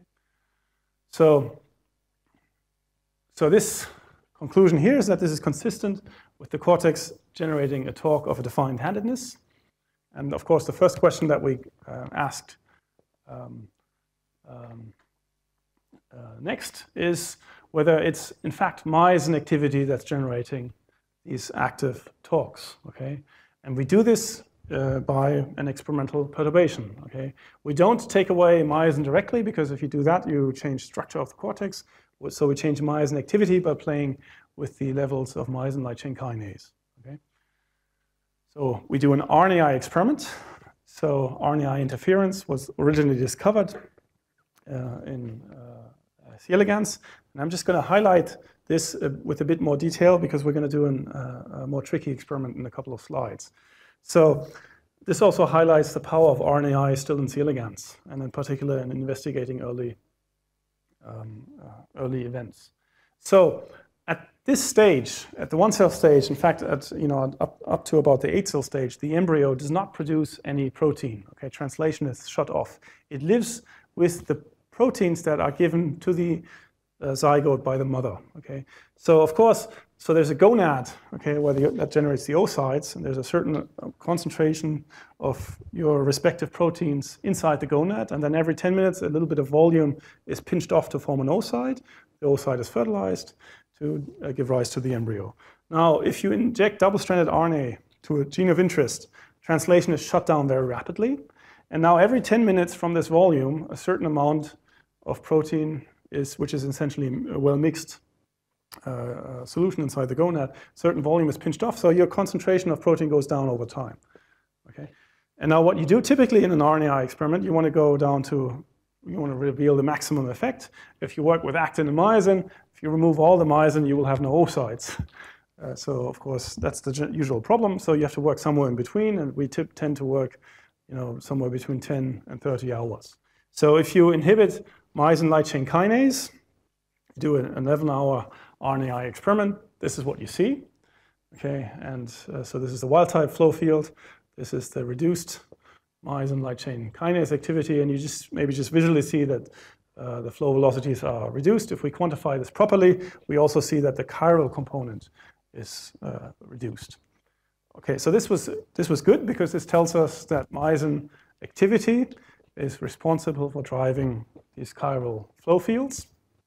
So, so this conclusion here is that this is consistent with the cortex generating a torque of a defined handedness. And of course, the first question that we uh, asked um, um, uh, next is whether it's in fact myosin activity that's generating these active torques. Okay, and we do this Uh, by an experimental perturbation. Okay, we don't take away myosin directly, because if you do that, you change structure of the cortex. So we change myosin activity by playing with the levels of myosin light chain kinase. Okay, so we do an R N A I experiment. So R N A I interference was originally discovered uh, in uh, C. elegans, and I'm just going to highlight this uh, with a bit more detail, because we're going to do an, uh, a more tricky experiment in a couple of slides. So this also highlights the power of R N A I still in C. elegans, and in particular in investigating early, um, uh, early events. So at this stage, at the one-cell stage, in fact, at, you know, up, up to about the eight-cell stage, the embryo does not produce any protein. Okay, translation is shut off. It lives with the proteins that are given to the uh, zygote by the mother. Okay, so of course, so there's a gonad, okay, where the, that generates the oocytes, and there's a certain concentration of your respective proteins inside the gonad, and then every ten minutes, a little bit of volume is pinched off to form an oocyte. The oocyte is fertilized to uh, give rise to the embryo. Now, if you inject double-stranded R N A to a gene of interest, translation is shut down very rapidly, and now every ten minutes from this volume, a certain amount of protein is, which is essentially a well-mixed Uh, solution inside the gonad, certain volume is pinched off, so your concentration of protein goes down over time. Okay, and now what you do typically in an R N A I experiment, you want to go down to, you want to reveal the maximum effect. If you work with actin and myosin, if you remove all the myosin, you will have no oocytes. Uh, so of course that's the usual problem. So you have to work somewhere in between, and we tend to work, you know, somewhere between ten and thirty hours. So if you inhibit myosin light chain kinase, do an eleven hour R N A I experiment, this is what you see. Okay, and uh, so this is the wild type flow field. This is the reduced myosin light chain kinase activity, and you just maybe just visually see that uh, the flow velocities are reduced. If we quantify this properly, we also see that the chiral component is uh, reduced. Okay, so this was this was good because this tells us that myosin activity is responsible for driving these chiral flow fields.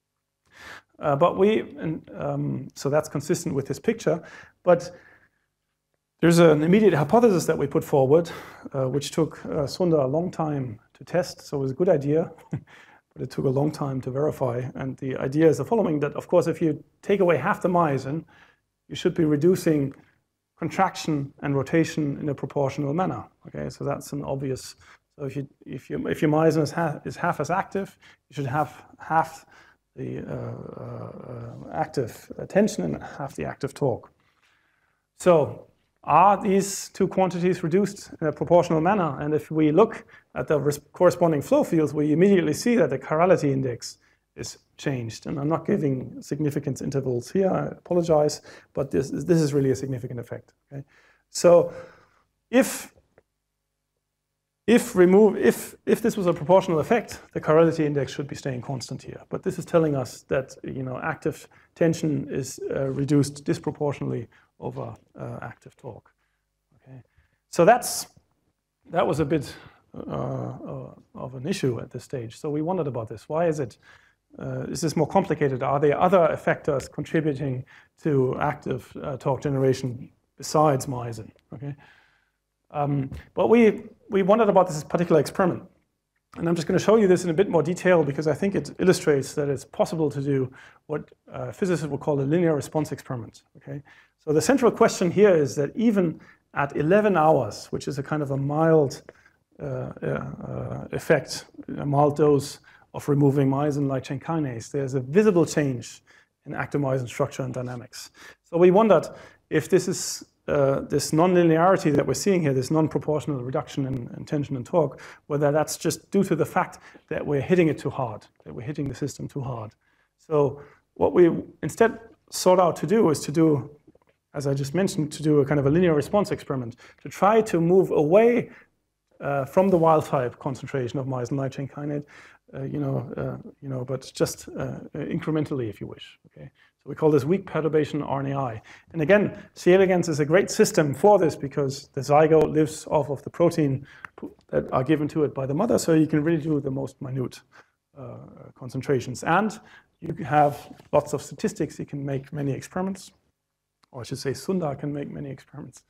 Uh, but we, and, um, so that's consistent with this picture, but there's an immediate hypothesis that we put forward, uh, which took uh, Sundar a long time to test, so it was a good idea, but it took a long time to verify. And the idea is the following, that of course if you take away half the myosin, you should be reducing contraction and rotation in a proportional manner. Okay, so that's an obvious, so if, you, if, you, if your myosin is, ha is half as active, you should have half the uh, uh, active tension and half the active torque. So are these two quantities reduced in a proportional manner? And if we look at the corresponding flow fields, we immediately see that the chirality index is changed. And I'm not giving significance intervals here, I apologize, but this, this is really a significant effect. Okay? So if If remove, if if this was a proportional effect, the chirality index should be staying constant here. But this is telling us that, you know, active tension is uh, reduced disproportionately over uh, active torque. Okay, so that's that was a bit uh, uh, of an issue at this stage. So we wondered about this. Why is it? Uh, is this more complicated? Are there other factors contributing to active uh, torque generation besides myosin? Okay. Um, but we, we wondered about this particular experiment. And I'm just going to show you this in a bit more detail because I think it illustrates that it's possible to do what uh, physicists would call a linear response experiment. Okay? So the central question here is that even at eleven hours, which is a kind of a mild uh, uh, effect, a mild dose of removing myosin light chain kinase, there's a visible change in active myosin structure and dynamics. So we wondered if this is Uh, this non-linearity that we're seeing here, this non-proportional reduction in, in tension and torque, whether that's just due to the fact that we're hitting it too hard, that we're hitting the system too hard. So what we instead sought out to do is to do, as I just mentioned, to do a kind of a linear response experiment, to try to move away uh, from the wild type concentration of myosin light chain kinase, uh, you know, uh, you know, but just uh, incrementally, if you wish. Okay. So we call this weak perturbation R N A I. And again, C. elegans is a great system for this because the zygote lives off of the protein that are given to it by the mother, so you can really do the most minute uh, concentrations. And you have lots of statistics. You can make many experiments, or I should say Sundar can make many experiments.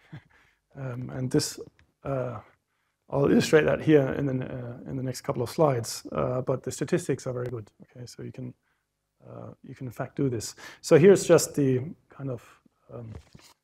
um, and this, uh, I'll illustrate that here in the, uh, in the next couple of slides, uh, but the statistics are very good. Okay, so you can Uh, you can in fact do this. So here's just the kind of um,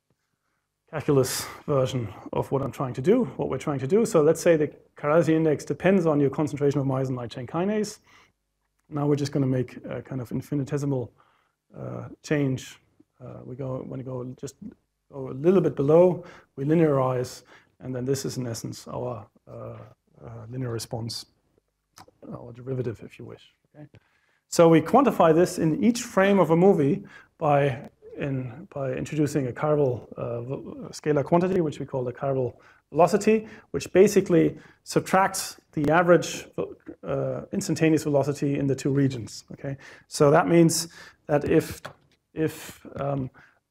calculus version of what I'm trying to do, what we're trying to do. So let's say the chirality index depends on your concentration of myosin light chain kinase. Now we're just going to make a kind of infinitesimal uh, change. Uh, we go when we go just go a little bit below, we linearize, and then this is in essence our uh, uh, linear response, or derivative, if you wish. Okay. So we quantify this in each frame of a movie by, in, by introducing a chiral uh, scalar quantity, which we call the chiral velocity, which basically subtracts the average uh, instantaneous velocity in the two regions. Okay, so that means that if if um,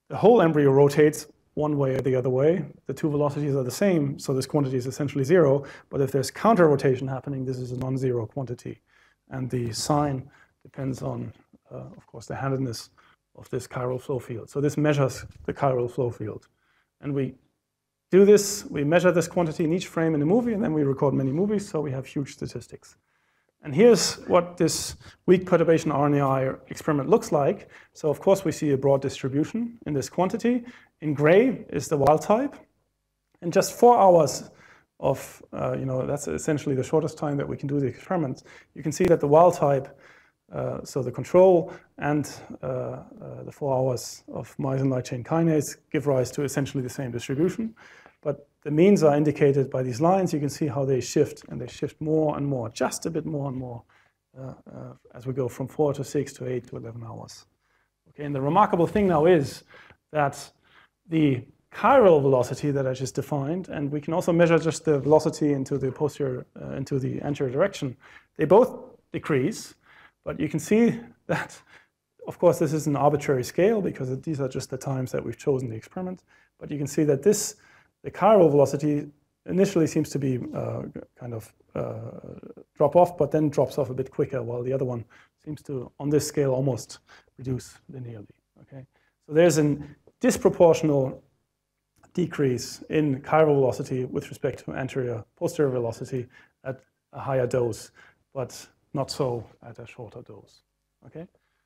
the whole embryo rotates one way or the other way. The two velocities are the same, so this quantity is essentially zero. But if there's counter-rotation happening, this is a non-zero quantity. And the sign depends on, uh, of course, the handedness of this chiral flow field. So this measures the chiral flow field. And we do this, we measure this quantity in each frame in a movie, and then we record many movies, so we have huge statistics. And here's what this weak perturbation R N A I experiment looks like. So of course we see a broad distribution in this quantity. In gray is the wild type. And just four hours of, uh, you know, that's essentially the shortest time that we can do the experiment. You can see that the wild type, uh, so the control and uh, uh, the four hours of myosin light chain kinase give rise to essentially the same distribution. But the means are indicated by these lines. You can see how they shift, and they shift more and more, just a bit more and more, uh, uh, as we go from four to six to eight to eleven hours. Okay, and the remarkable thing now is that the chiral velocity that I just defined, and we can also measure just the velocity into the posterior, uh, into the anterior direction, they both decrease, but you can see that, of course, this is an arbitrary scale because these are just the times that we've chosen the experiment, but you can see that this the chiral velocity initially seems to be uh, kind of uh, drop off, but then drops off a bit quicker, while the other one seems to, on this scale, almost reduce linearly. Okay, so there's a disproportional decrease in chiral velocity with respect to anterior posterior velocity at a higher dose, but not so at a shorter dose. Okay.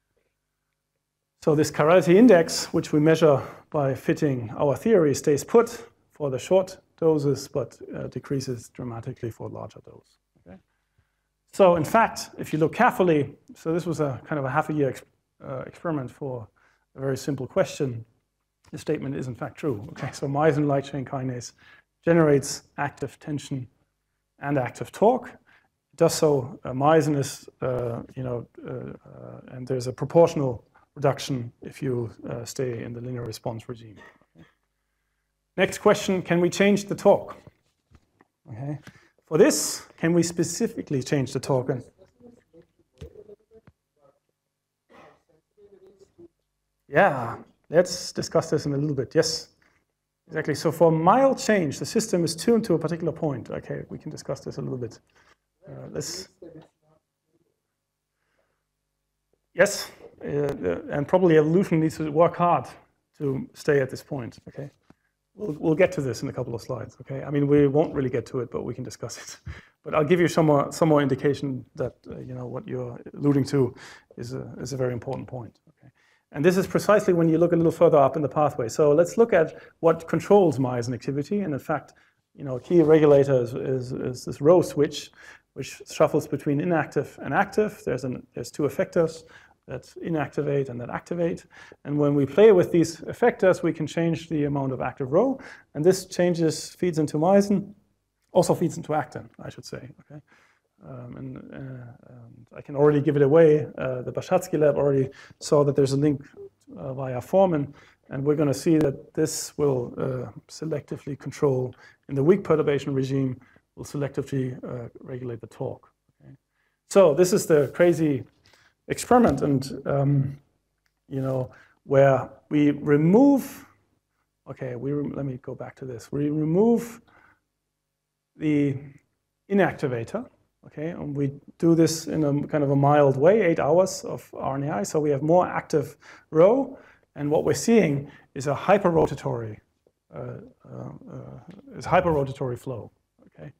So this chirality index, which we measure by fitting our theory, stays put for the short doses, but uh, decreases dramatically for larger dose. Okay? So in fact, if you look carefully, so this was a kind of a half a year ex uh, experiment for a very simple question. The statement is in fact true. Okay, so myosin light chain kinase generates active tension and active torque. It does so, uh, myosin is, uh, you know, uh, uh, and there's a proportional reduction if you uh, stay in the linear response regime. Next question, can we change the torque? Okay. For this, can we specifically change the torque? And yeah, let's discuss this in a little bit. Yes, exactly. So for mild change, the system is tuned to a particular point. Okay, we can discuss this a little bit. Uh, let's. Yes, uh, and probably evolution needs to work hard to stay at this point. Okay. We'll, we'll get to this in a couple of slides, okay? I mean, we won't really get to it, but we can discuss it. But I'll give you some more, some more indication that, uh, you know, what you're alluding to is a, is a very important point, okay? And this is precisely when you look a little further up in the pathway. So let's look at what controls myosin activity. And in fact, you know, a key regulator is, is, is this row switch, which shuffles between inactive and active. There's, an, there's two effectors that inactivate and that activate. And when we play with these effectors, we can change the amount of active row. And this changes, feeds into myosin, also feeds into actin, I should say. Okay, um, and, uh, and I can already give it away. Uh, the Bashatsky lab already saw that there's a link uh, via Forman, and we're going to see that this will uh, selectively control, in the weak perturbation regime, will selectively uh, regulate the torque. Okay? So this is the crazy experiment, and um, you know, where we remove, okay, we re let me go back to this. We remove the inactivator, okay, and we do this in a kind of a mild way, eight hours of R N A I, so we have more active row, and what we're seeing is a hyperrotatory, uh, uh, uh, is hyperrotatory flow, okay.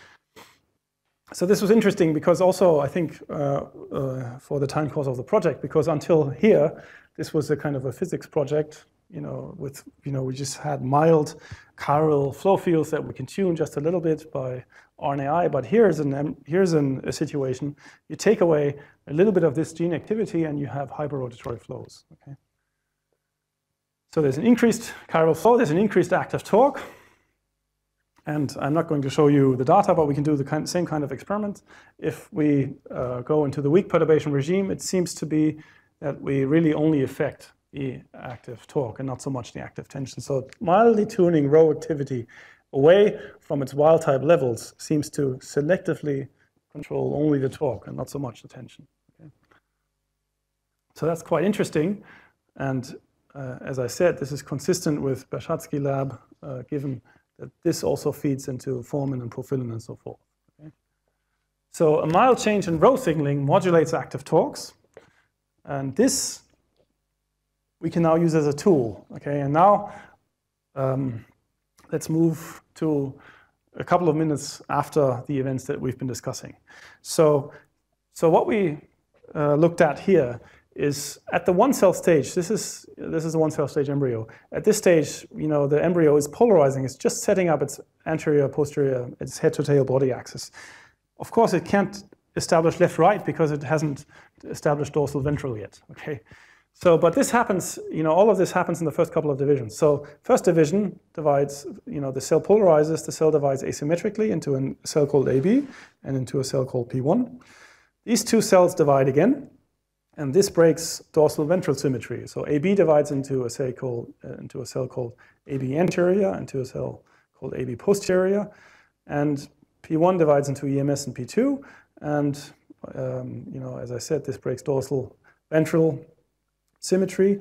So this was interesting because also I think uh, uh, for the time course of the project, because until here, this was a kind of a physics project, you know, with, you know, we just had mild chiral flow fields that we can tune just a little bit by R N A I, but here's, an, here's an, a situation, you take away a little bit of this gene activity and you have hyperrotatory flows, okay? So there's an increased chiral flow, there's an increased active torque, and I'm not going to show you the data, but we can do the kind, same kind of experiment. If we uh, go into the weak perturbation regime, it seems to be that we really only affect the active torque and not so much the active tension. So mildly tuning row activity away from its wild type levels seems to selectively control only the torque and not so much the tension. Okay? So that's quite interesting. And uh, as I said, this is consistent with Bershadsky lab, uh, given that this also feeds into formin and profilin and so forth. Okay? So a mild change in Rho signaling modulates active torques, and this we can now use as a tool. Okay, and now um, let's move to a couple of minutes after the events that we've been discussing. So, so what we uh, looked at here is at the one cell stage. This is this is a one cell stage embryo. At this stage, you know, the embryo is polarizing. It's just setting up its anterior, posterior, its head to tail body axis. Of course, it can't establish left-right because it hasn't established dorsal ventral yet. Okay. So, but this happens, you know, all of this happens in the first couple of divisions. So first division divides, you know, the cell polarizes, the cell divides asymmetrically into a cell called A B and into a cell called P one. These two cells divide again, and this breaks dorsal ventral symmetry. So A B divides into a cell called, uh, into a cell called A B anterior, into a cell called A B posterior, and P one divides into E M S and P two, and, um, you know, as I said, this breaks dorsal ventral symmetry.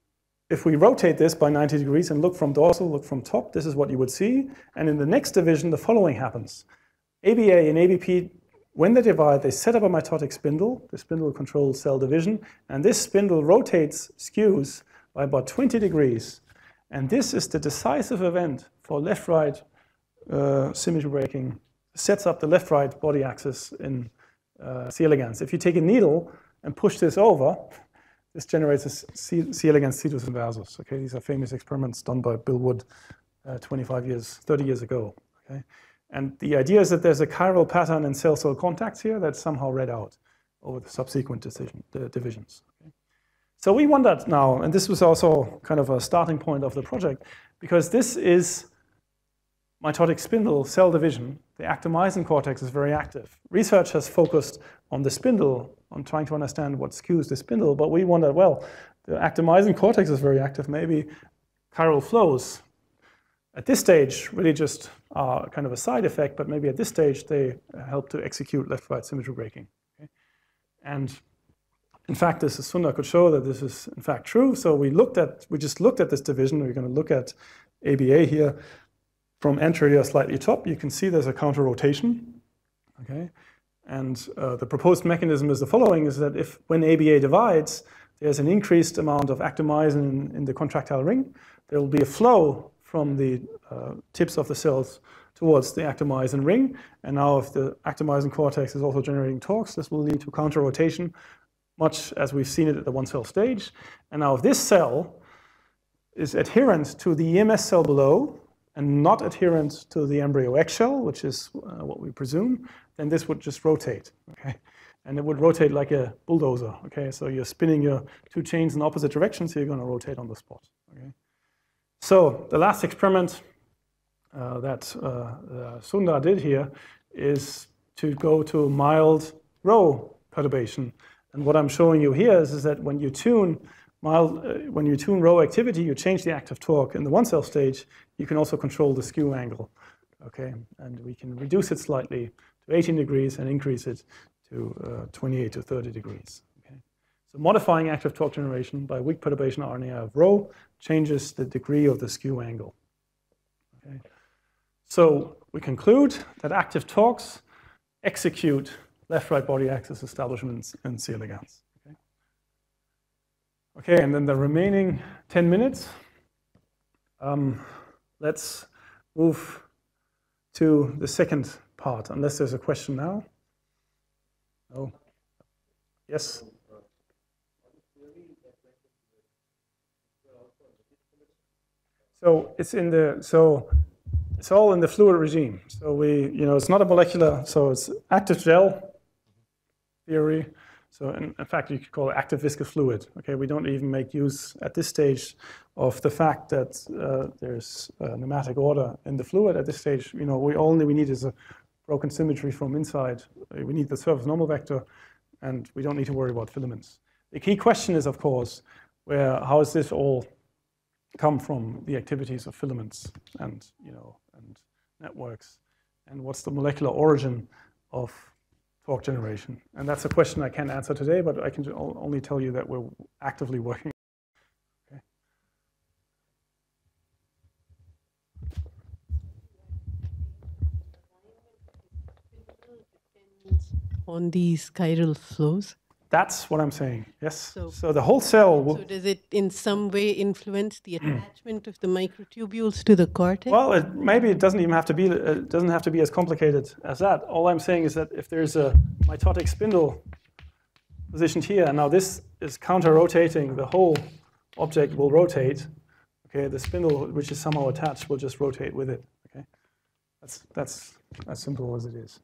If we rotate this by ninety degrees and look from dorsal, look from top, this is what you would see. And in the next division, the following happens. A B A and A B P, when they divide, they set up a mitotic spindle. The spindle controls cell division. And this spindle rotates, skews by about twenty degrees. And this is the decisive event for left-right uh, symmetry breaking. Sets up the left-right body axis in uh, C. elegans. If you take a needle and push this over, this generates a C. C. elegans situs inversus. Okay, these are famous experiments done by Bill Wood uh, twenty-five years, thirty years ago. Okay, and the idea is that there's a chiral pattern in cell-cell contacts here that's somehow read out over the subsequent decision, the divisions. Okay? So we wondered now, and this was also kind of a starting point of the project, because this is mitotic spindle cell division. The actomyosin cortex is very active. Research has focused on the spindle, on trying to understand what skews the spindle, but we wondered, well, the actomyosin cortex is very active, maybe chiral flows at this stage really just are kind of a side effect, but maybe at this stage they help to execute left-right symmetry breaking. Okay? And in fact, this is, Sundar could show that this is in fact true. So we looked at, we just looked at this division. We're going to look at A B A here. From anterior slightly top, you can see there's a counter rotation. Okay, and uh, the proposed mechanism is the following: is that if when A B A divides, there's an increased amount of actomyosin in, in the contractile ring, there will be a flow from the uh, tips of the cells towards the actomyosin ring. And now, if the actomyosin cortex is also generating torques, this will lead to counter rotation, much as we've seen it at the one cell stage. And now, if this cell is adherent to the E M S cell below, and not adherent to the embryo eggshell, which is uh, what we presume, then this would just rotate, okay? And it would rotate like a bulldozer, okay? So you're spinning your two chains in opposite directions, so you're gonna rotate on the spot, okay? So the last experiment uh, that uh, uh, Sundar did here is to go to mild Rho perturbation. And what I'm showing you here is, is that when you tune Mild, uh, when you tune Rho activity, you change the active torque. In the one cell stage, you can also control the skew angle, okay? And we can reduce it slightly to eighteen degrees and increase it to uh, twenty-eight to thirty degrees, okay? So modifying active torque generation by weak perturbation R N A of Rho changes the degree of the skew angle, okay? So we conclude that active torques execute left-right body axis establishments in C. elegans. Okay, and then the remaining ten minutes, um, let's move to the second part, unless there's a question now. No? Yes? So it's in the, so it's all in the fluid regime. So we, you know, it's not a molecular, so it's active gel theory. So in, in fact, you could call it active viscous fluid. Okay, we don't even make use at this stage of the fact that uh, there's a pneumatic order in the fluid. At this stage, you know, we only we need is a broken symmetry from inside. We need the surface normal vector, and we don't need to worry about filaments. The key question is, of course, where how does this all come from the activities of filaments and you know and networks, and what's the molecular origin of torque generation? And that's a question I can't answer today, but I can only tell you that we're actively working. Okay. on these chiral flows? That's what I'm saying, yes. So, so the whole cell will... So does it in some way influence the attachment of the microtubules to the cortex? Well, it, maybe it doesn't even have to be, it doesn't have to be as complicated as that. All I'm saying is that if there's a mitotic spindle positioned here, and now this is counter-rotating, the whole object will rotate. Okay, the spindle, which is somehow attached, will just rotate with it. Okay, that's that's as simple as it is.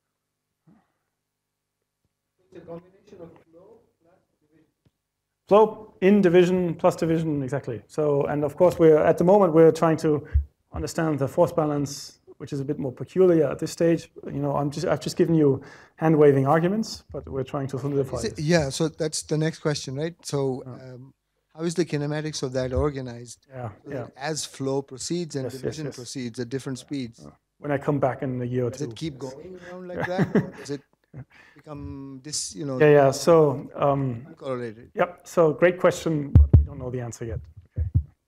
It's a combination of flow plus division. Flow in division plus division, exactly. So, and of course, we're at the moment we're trying to understand the force balance, which is a bit more peculiar at this stage. You know, I'm just I've just given you hand-waving arguments, but we're trying to solidify It, this. yeah, so that's the next question, right? So, um, how is the kinematics of that organized? Yeah, So yeah. that as flow proceeds and Yes, yes, division yes. proceeds at different speeds, When I come back in a year or does two. it keep going around like that, or does it become this, you know, Yeah, yeah. So, um, correlated? yep. So, great question, but we don't know the answer yet. Okay.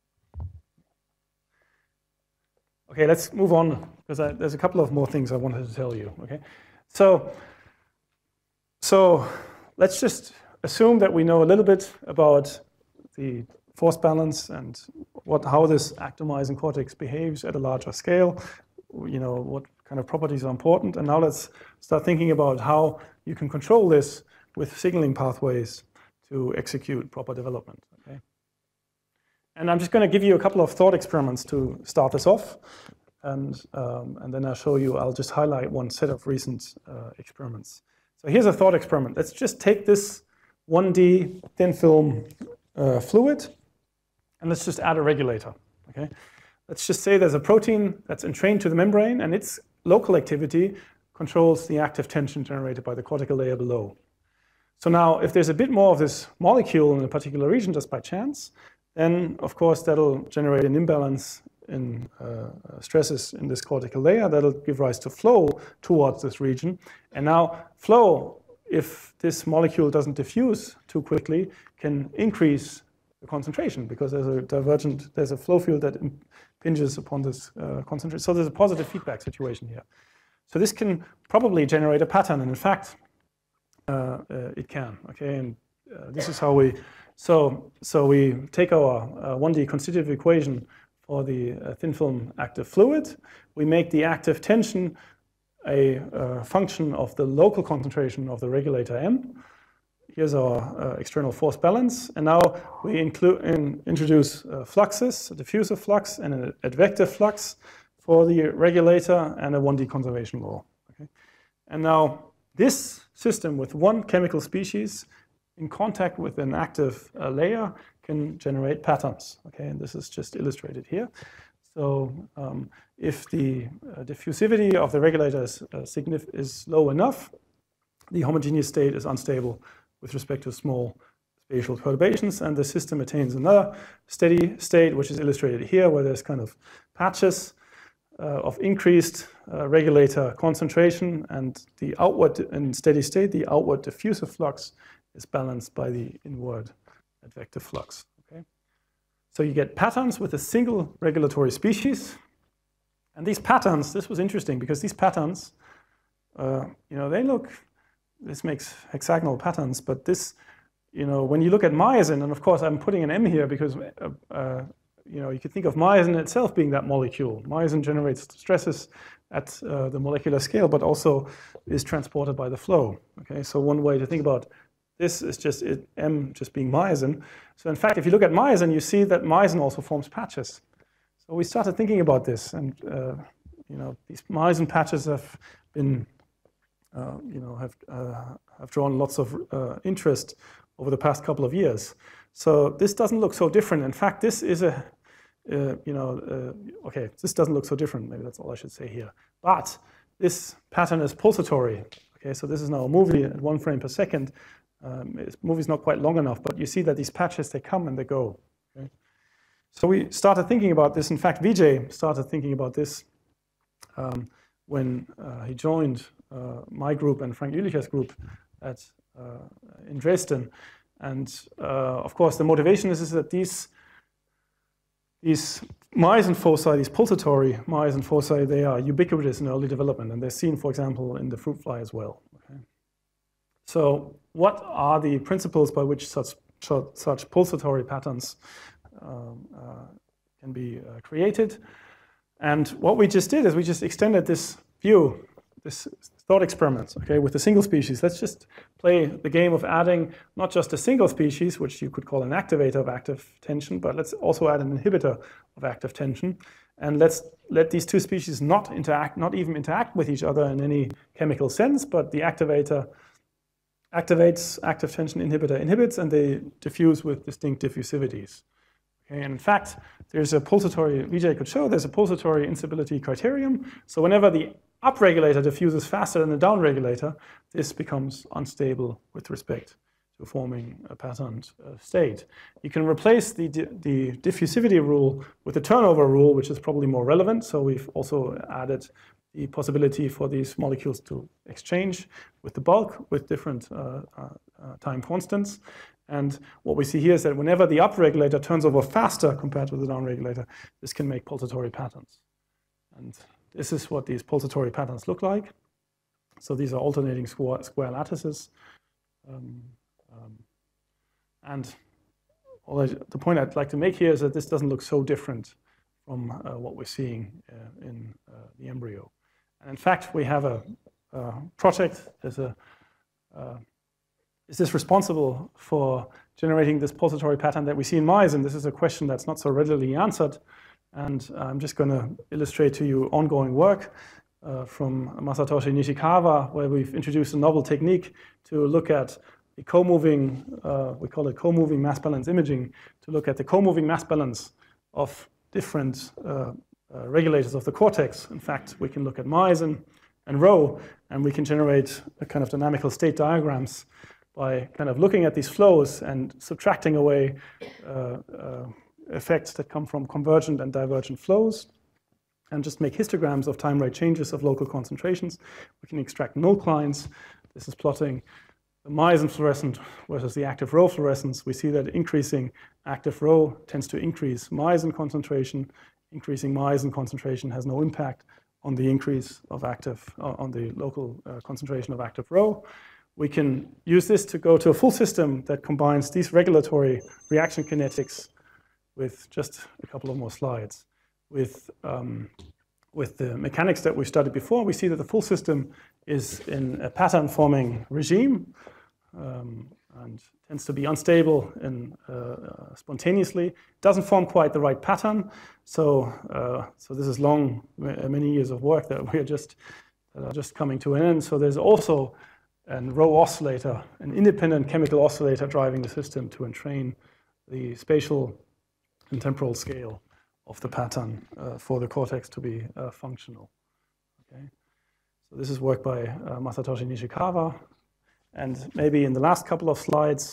Okay, let's move on because I, there's a couple of more things I wanted to tell you. Okay, so, so let's just assume that we know a little bit about the force balance and what how this actomizing cortex behaves at a larger scale. You know what kind of properties are important, and now let's start thinking about how you can control this with signaling pathways to execute proper development. Okay. And I'm just going to give you a couple of thought experiments to start this off, and, um, and then I'll show you, I'll just highlight one set of recent uh, experiments. So here's a thought experiment. Let's just take this one D thin film uh, fluid, and let's just add a regulator. Okay? Let's just say there's a protein that's entrained to the membrane, and its local activity controls the active tension generated by the cortical layer below. So now, if there's a bit more of this molecule in a particular region just by chance, then of course that'll generate an imbalance in uh, stresses in this cortical layer that'll give rise to flow towards this region. And now flow, if this molecule doesn't diffuse too quickly, can increase the concentration because there's a divergent, there's a flow field that impinges upon this uh, concentration. So there's a positive feedback situation here. So this can probably generate a pattern, and in fact, uh, uh, it can. Okay, and uh, this is how we. So so we take our uh, one D constitutive equation for the uh, thin film active fluid. We make the active tension a uh, function of the local concentration of the regulator M. Here's our uh, external force balance, and now we include in, introduce uh, fluxes, a diffusive flux and an advective flux for the regulator, and a one D conservation law. Okay? And now this system with one chemical species in contact with an active uh, layer can generate patterns. Okay, and this is just illustrated here. So um, if the uh, diffusivity of the regulator is, uh, is low enough, the homogeneous state is unstable with respect to small spatial perturbations, and the system attains another steady state, which is illustrated here, where there's kind of patches uh, of increased uh, regulator concentration, and the outward, in steady state, the outward diffusive flux is balanced by the inward advective flux. Okay? So you get patterns with a single regulatory species, and these patterns, this was interesting because these patterns, uh, you know, they look, this makes hexagonal patterns, but this, you know, when you look at myosin, and of course I'm putting an M here because, uh, uh, you know, you could think of myosin itself being that molecule. Myosin generates stresses at uh, the molecular scale, but also is transported by the flow. Okay, so one way to think about this is just it, M just being myosin. So in fact, if you look at myosin, you see that myosin also forms patches. So we started thinking about this, and uh, you know, these myosin patches have been Uh, you know, have uh, have drawn lots of uh, interest over the past couple of years. So this doesn't look so different. In fact, this is a, uh, you know, uh, okay, this doesn't look so different. Maybe that's all I should say here. But this pattern is pulsatory. Okay, so this is now a movie at one frame per second. Um, the movie's not quite long enough, but you see that these patches, they come and they go. Okay? So we started thinking about this. In fact, Vijay started thinking about this um, when uh, he joined Uh, my group and Frank Jülicher's group at, uh, in Dresden. And uh, of course, the motivation is, is that these, these myosin foci, these pulsatory myosin foci, they are ubiquitous in early development. And they're seen, for example, in the fruit fly as well. Okay? So what are the principles by which such, such pulsatory patterns um, uh, can be uh, created? And what we just did is we just extended this view, this thought experiment, okay, with a single species. Let's just play the game of adding not just a single species, which you could call an activator of active tension, but let's also add an inhibitor of active tension. And let's let these two species not interact, not even interact with each other in any chemical sense, but the activator activates, active tension inhibitor inhibits, and they diffuse with distinct diffusivities. Okay, and in fact, there's a pulsatory, Vijay could show, there's a pulsatory instability criterion. So whenever the upregulator diffuses faster than the downregulator, this becomes unstable with respect to forming a patterned uh, state. You can replace the, di the diffusivity rule with the turnover rule, which is probably more relevant. So we've also added the possibility for these molecules to exchange with the bulk with different uh, uh, uh, time constants. And what we see here is that whenever the upregulator turns over faster compared with the downregulator, this can make pulsatory patterns. And this is what these pulsatory patterns look like. So these are alternating square, square lattices. Um, um, and all I, the point I'd like to make here is that this doesn't look so different from uh, what we're seeing uh, in uh, the embryo. And in fact, we have a, a project. There's a uh, Is this responsible for generating this pulsatory pattern that we see in mice? And this is a question that's not so readily answered. And I'm just going to illustrate to you ongoing work uh, from Masatoshi Nishikawa, where we've introduced a novel technique to look at the co-moving, uh, we call it co-moving mass balance imaging, to look at the co-moving mass balance of different uh, uh, regulators of the cortex. In fact, we can look at mice and, and row, and we can generate a kind of dynamical state diagrams by kind of looking at these flows and subtracting away uh, uh, effects that come from convergent and divergent flows, and just make histograms of time rate changes of local concentrations. We can extract null lines. This is plotting the myosin fluorescent versus the active row fluorescence. We see that increasing active row tends to increase myosin concentration. Increasing myosin concentration has no impact on the increase of active, uh, on the local uh, concentration of active row. We can use this to go to a full system that combines these regulatory reaction kinetics with just a couple of more slides. With, um, with the mechanics that we studied before, we see that the full system is in a pattern-forming regime um, and tends to be unstable and uh, spontaneously. Doesn't form quite the right pattern. So, uh, so this is long, many years of work that we are just that are just coming to an end. So there's also a row oscillator, an independent chemical oscillator driving the system to entrain the spatial and temporal scale of the pattern uh, for the cortex to be uh, functional. Okay, so this is work by uh, Masatoshi Nishikawa, and maybe in the last couple of slides,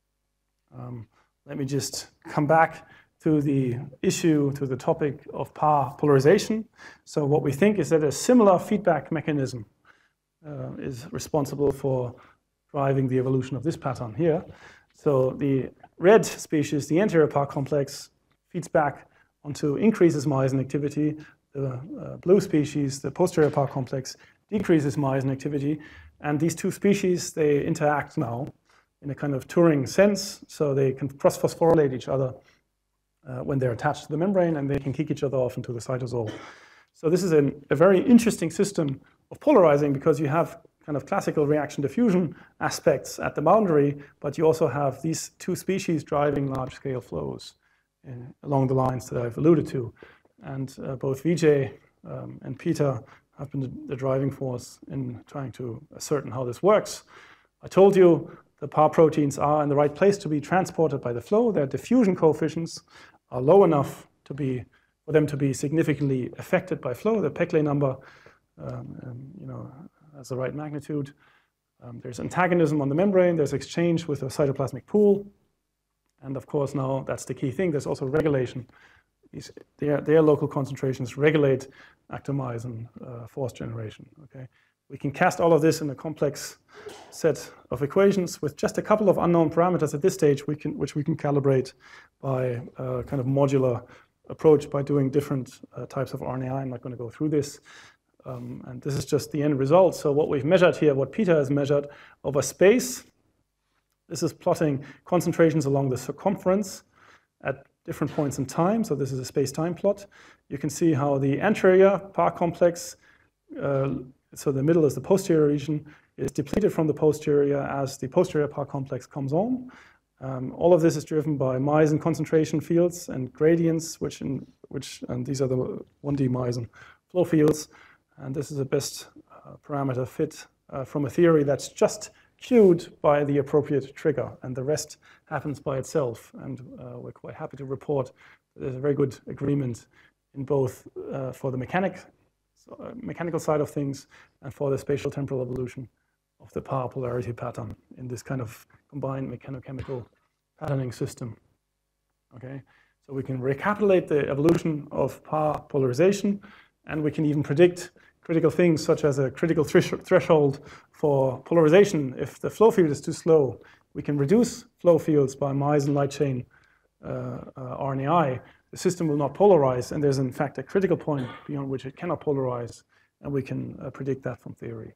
um, let me just come back to the issue, to the topic of power polarization. So what we think is that a similar feedback mechanism uh, is responsible for driving the evolution of this pattern here. So the red species, the anterior power complex, feeds back onto increases myosin activity. The uh, blue species, the posterior power complex, decreases myosin activity. And these two species, they interact now in a kind of Turing sense. So they can cross-phosphorylate each other uh, when they're attached to the membrane, and they can kick each other off into the cytosol. So this is an, a very interesting system of polarizing, because you have kind of classical reaction diffusion aspects at the boundary, but you also have these two species driving large-scale flows in, along the lines that I've alluded to. And uh, both Vijay um, and Peter have been the, the driving force in trying to ascertain how this works. I told you the power proteins are in the right place to be transported by the flow. Their diffusion coefficients are low enough to be, for them to be significantly affected by flow. The Peclet number um, um, you know, has the right magnitude. Um, there's antagonism on the membrane. There's exchange with a cytoplasmic pool. And of course, now that's the key thing. There's also regulation. These, their, their local concentrations regulate actomyosin uh, force generation. Okay, we can cast all of this in a complex set of equations with just a couple of unknown parameters at this stage, we can, which we can calibrate by a kind of modular approach by doing different uh, types of R N A I. I'm not going to go through this. Um, and this is just the end result. So what we've measured here, what Peter has measured over space, this is plotting concentrations along the circumference at different points in time. So this is a space-time plot. You can see how the anterior Park complex, uh, so the middle is the posterior region, is depleted from the posterior as the posterior Park complex comes on. Um, all of this is driven by Meisen concentration fields and gradients, which, in, which and these are the one D Meisen flow fields. And this is the best uh, parameter fit uh, from a theory that's just cued by the appropriate trigger, and the rest happens by itself. And uh, we're quite happy to report that there's a very good agreement in both uh, for the mechanic, so, uh, mechanical side of things and for the spatial temporal evolution of the power polarity pattern in this kind of combined mechanochemical patterning system. Okay, so we can recapitulate the evolution of power polarization, and we can even predict critical things such as a critical thresh threshold for polarization. If the flow field is too slow, we can reduce flow fields by Meisen light chain uh, uh, R N A I. The system will not polarize, and there's in fact a critical point beyond which it cannot polarize, and we can uh, predict that from theory.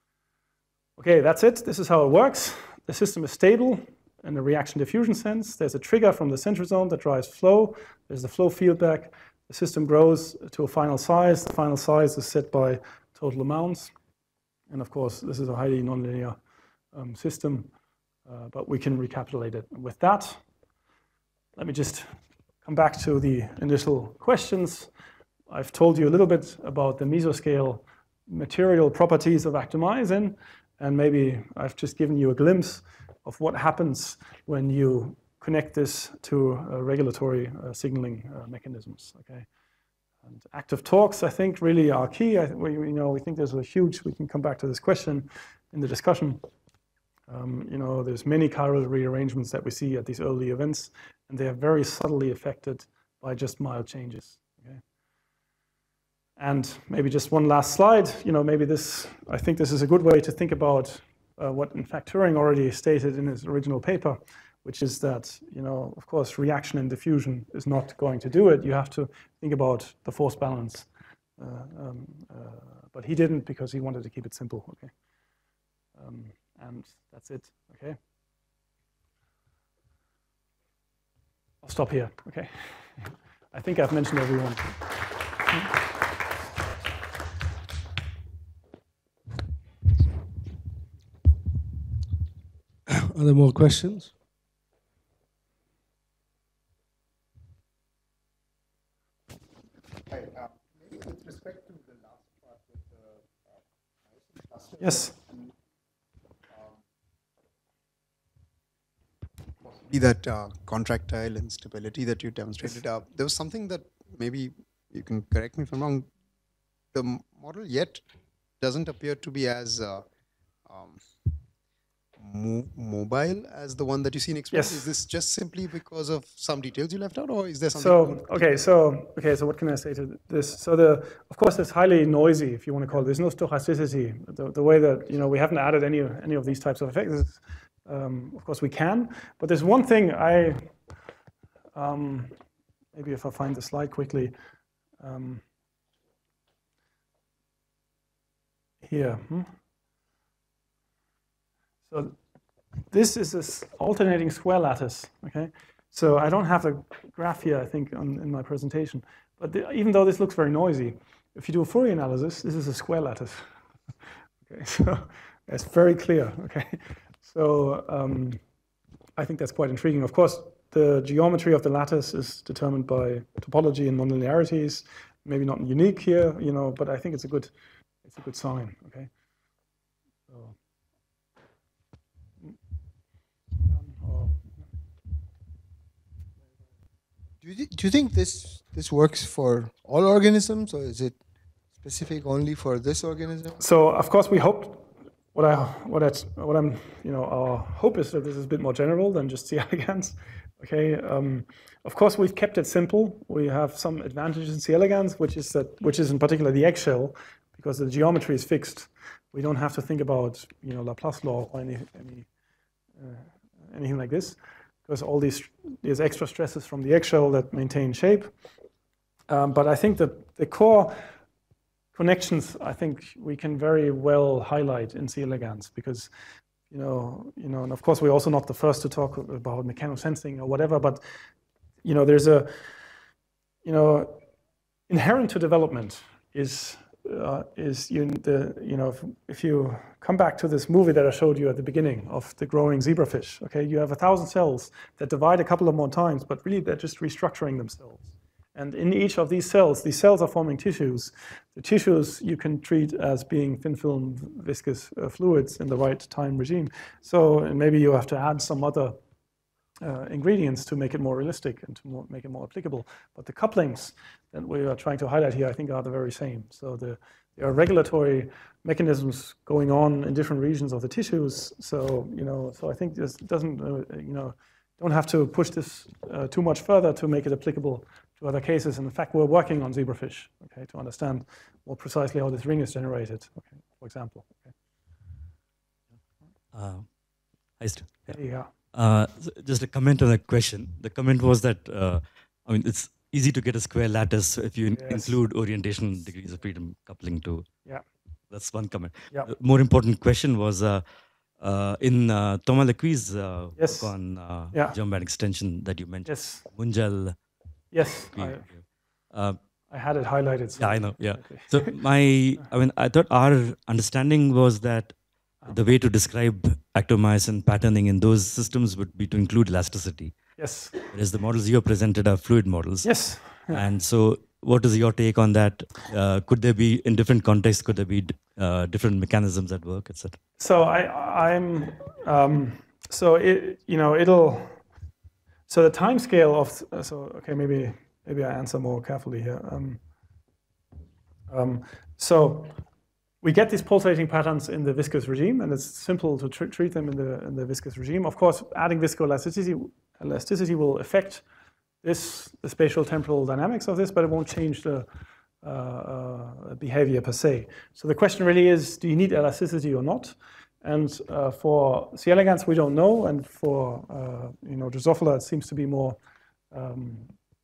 Okay, that's it. This is how it works. The system is stable in the reaction diffusion sense. There's a trigger from the centrosome that drives flow. There's the flow feedback. The system grows to a final size. The final size is set by total amounts. And of course, this is a highly nonlinear um, system, uh, but we can recapitulate it. And with that, let me just come back to the initial questions. I've told you a little bit about the mesoscale material properties of actomyosin, and maybe I've just given you a glimpse of what happens when you connect this to uh, regulatory uh, signaling uh, mechanisms. Okay, and active talks, I think, really are key. I, we, you know, we think there's a huge. We can come back to this question in the discussion. Um, you know, there's many chiral rearrangements that we see at these early events, and they are very subtly affected by just mild changes. Okay, and maybe just one last slide. You know, maybe this. I think this is a good way to think about uh, what, in fact, Turing already stated in his original paper, which is that, you know, of course, reaction and diffusion is not going to do it. You have to think about the force balance. Uh, um, uh, but he didn't, because he wanted to keep it simple. Okay, um, and that's it. Okay, I'll stop here. Okay, I think I've mentioned everyone. Are there more questions? Hi, uh, maybe with respect to the last part with the uh, cluster. Yes. Possibly that uh, contractile instability that you demonstrated. Uh, there was something that maybe you can correct me if I'm wrong. The model yet doesn't appear to be as uh, um, mo mobile as the one that you see in experiment. Yes. Is this just simply because of some details you left out, or is there something? So okay, so okay, so what can I say to this? So the, of course, it's highly noisy, if you want to call it. There's no stochasticity. The, the way that, you know, we haven't added any any of these types of effects. Um, of course, we can, but there's one thing I um, maybe if I find the slide quickly. Um, here. Hmm? So this is this alternating square lattice, okay? So I don't have the graph here, I think, on, in my presentation. But the, even though this looks very noisy, if you do a Fourier analysis, this is a square lattice. Okay, so it's very clear, okay? So um, I think that's quite intriguing. Of course, the geometry of the lattice is determined by topology and nonlinearities. Maybe not unique here, you know, but I think it's a good, it's a good sign, okay? So. Do you, do you think this this works for all organisms, or is it specific only for this organism? So of course we hope. What I what I what I'm you know our hope is that this is a bit more general than just C elegans. Okay. Um, of course we've kept it simple. We have some advantages in C elegans, which is that which is in particular the eggshell, because the geometry is fixed. We don't have to think about, you know, Laplace law or any any uh, anything like this, because all these these extra stresses from the eggshell that maintain shape. Um, but I think that the core connections I think we can very well highlight in C. elegans because, you know, you know, and of course we're also not the first to talk about mechanosensing or whatever, but, you know, there's a, you know, inherent to development is, uh, is you, the, you know, if, if you come back to this movie that I showed you at the beginning of the growing zebrafish, okay, you have a thousand cells that divide a couple of more times, but really they're just restructuring themselves. And in each of these cells, these cells are forming tissues. The tissues you can treat as being thin film viscous uh, fluids in the right time regime. So maybe you have to add some other uh, ingredients to make it more realistic and to more, make it more applicable. But the couplings that we are trying to highlight here, I think, are the very same. So the, there are regulatory mechanisms going on in different regions of the tissues. So, you know, so I think this doesn't, uh, you know, don't have to push this uh, too much further to make it applicable to other cases. And in fact, we're working on zebrafish, okay, to understand more precisely how this ring is generated, okay, for example. Okay. Uh, I st- yeah. yeah. Uh, just a comment on that question. The comment was that, uh, I mean, it's easy to get a square lattice if you Yes. include orientation, degrees of freedom, coupling too. Yeah. That's one comment. Yeah. The more important question was, uh, Uh, in uh, Thomas Lequis' uh, yes. work on uh, yeah. germ band extension that you mentioned, yes. Munjal. Yes, I, uh, I had it highlighted. So yeah, I know. Yeah. So my, I mean, I thought our understanding was that the way to describe actomyosin patterning in those systems would be to include elasticity. Yes. Whereas the models you have presented are fluid models. Yes. Yeah. And so, what is your take on that? Uh, could there be, in different contexts, could there be uh, different mechanisms at work, et cetera? So I, I'm, um, so it, you know, it'll, so the time scale of, so okay, maybe maybe I answer more carefully here. Um, um, so we get these pulsating patterns in the viscous regime, and it's simple to tr treat them in the in the viscous regime. Of course, adding viscoelasticity elasticity will affect this the spatial temporal dynamics of this, but it won't change the uh, uh, behavior per se. So the question really is, do you need elasticity or not? And uh, for C. elegans, we don't know, and for uh, you know Drosophila, it seems to be more um,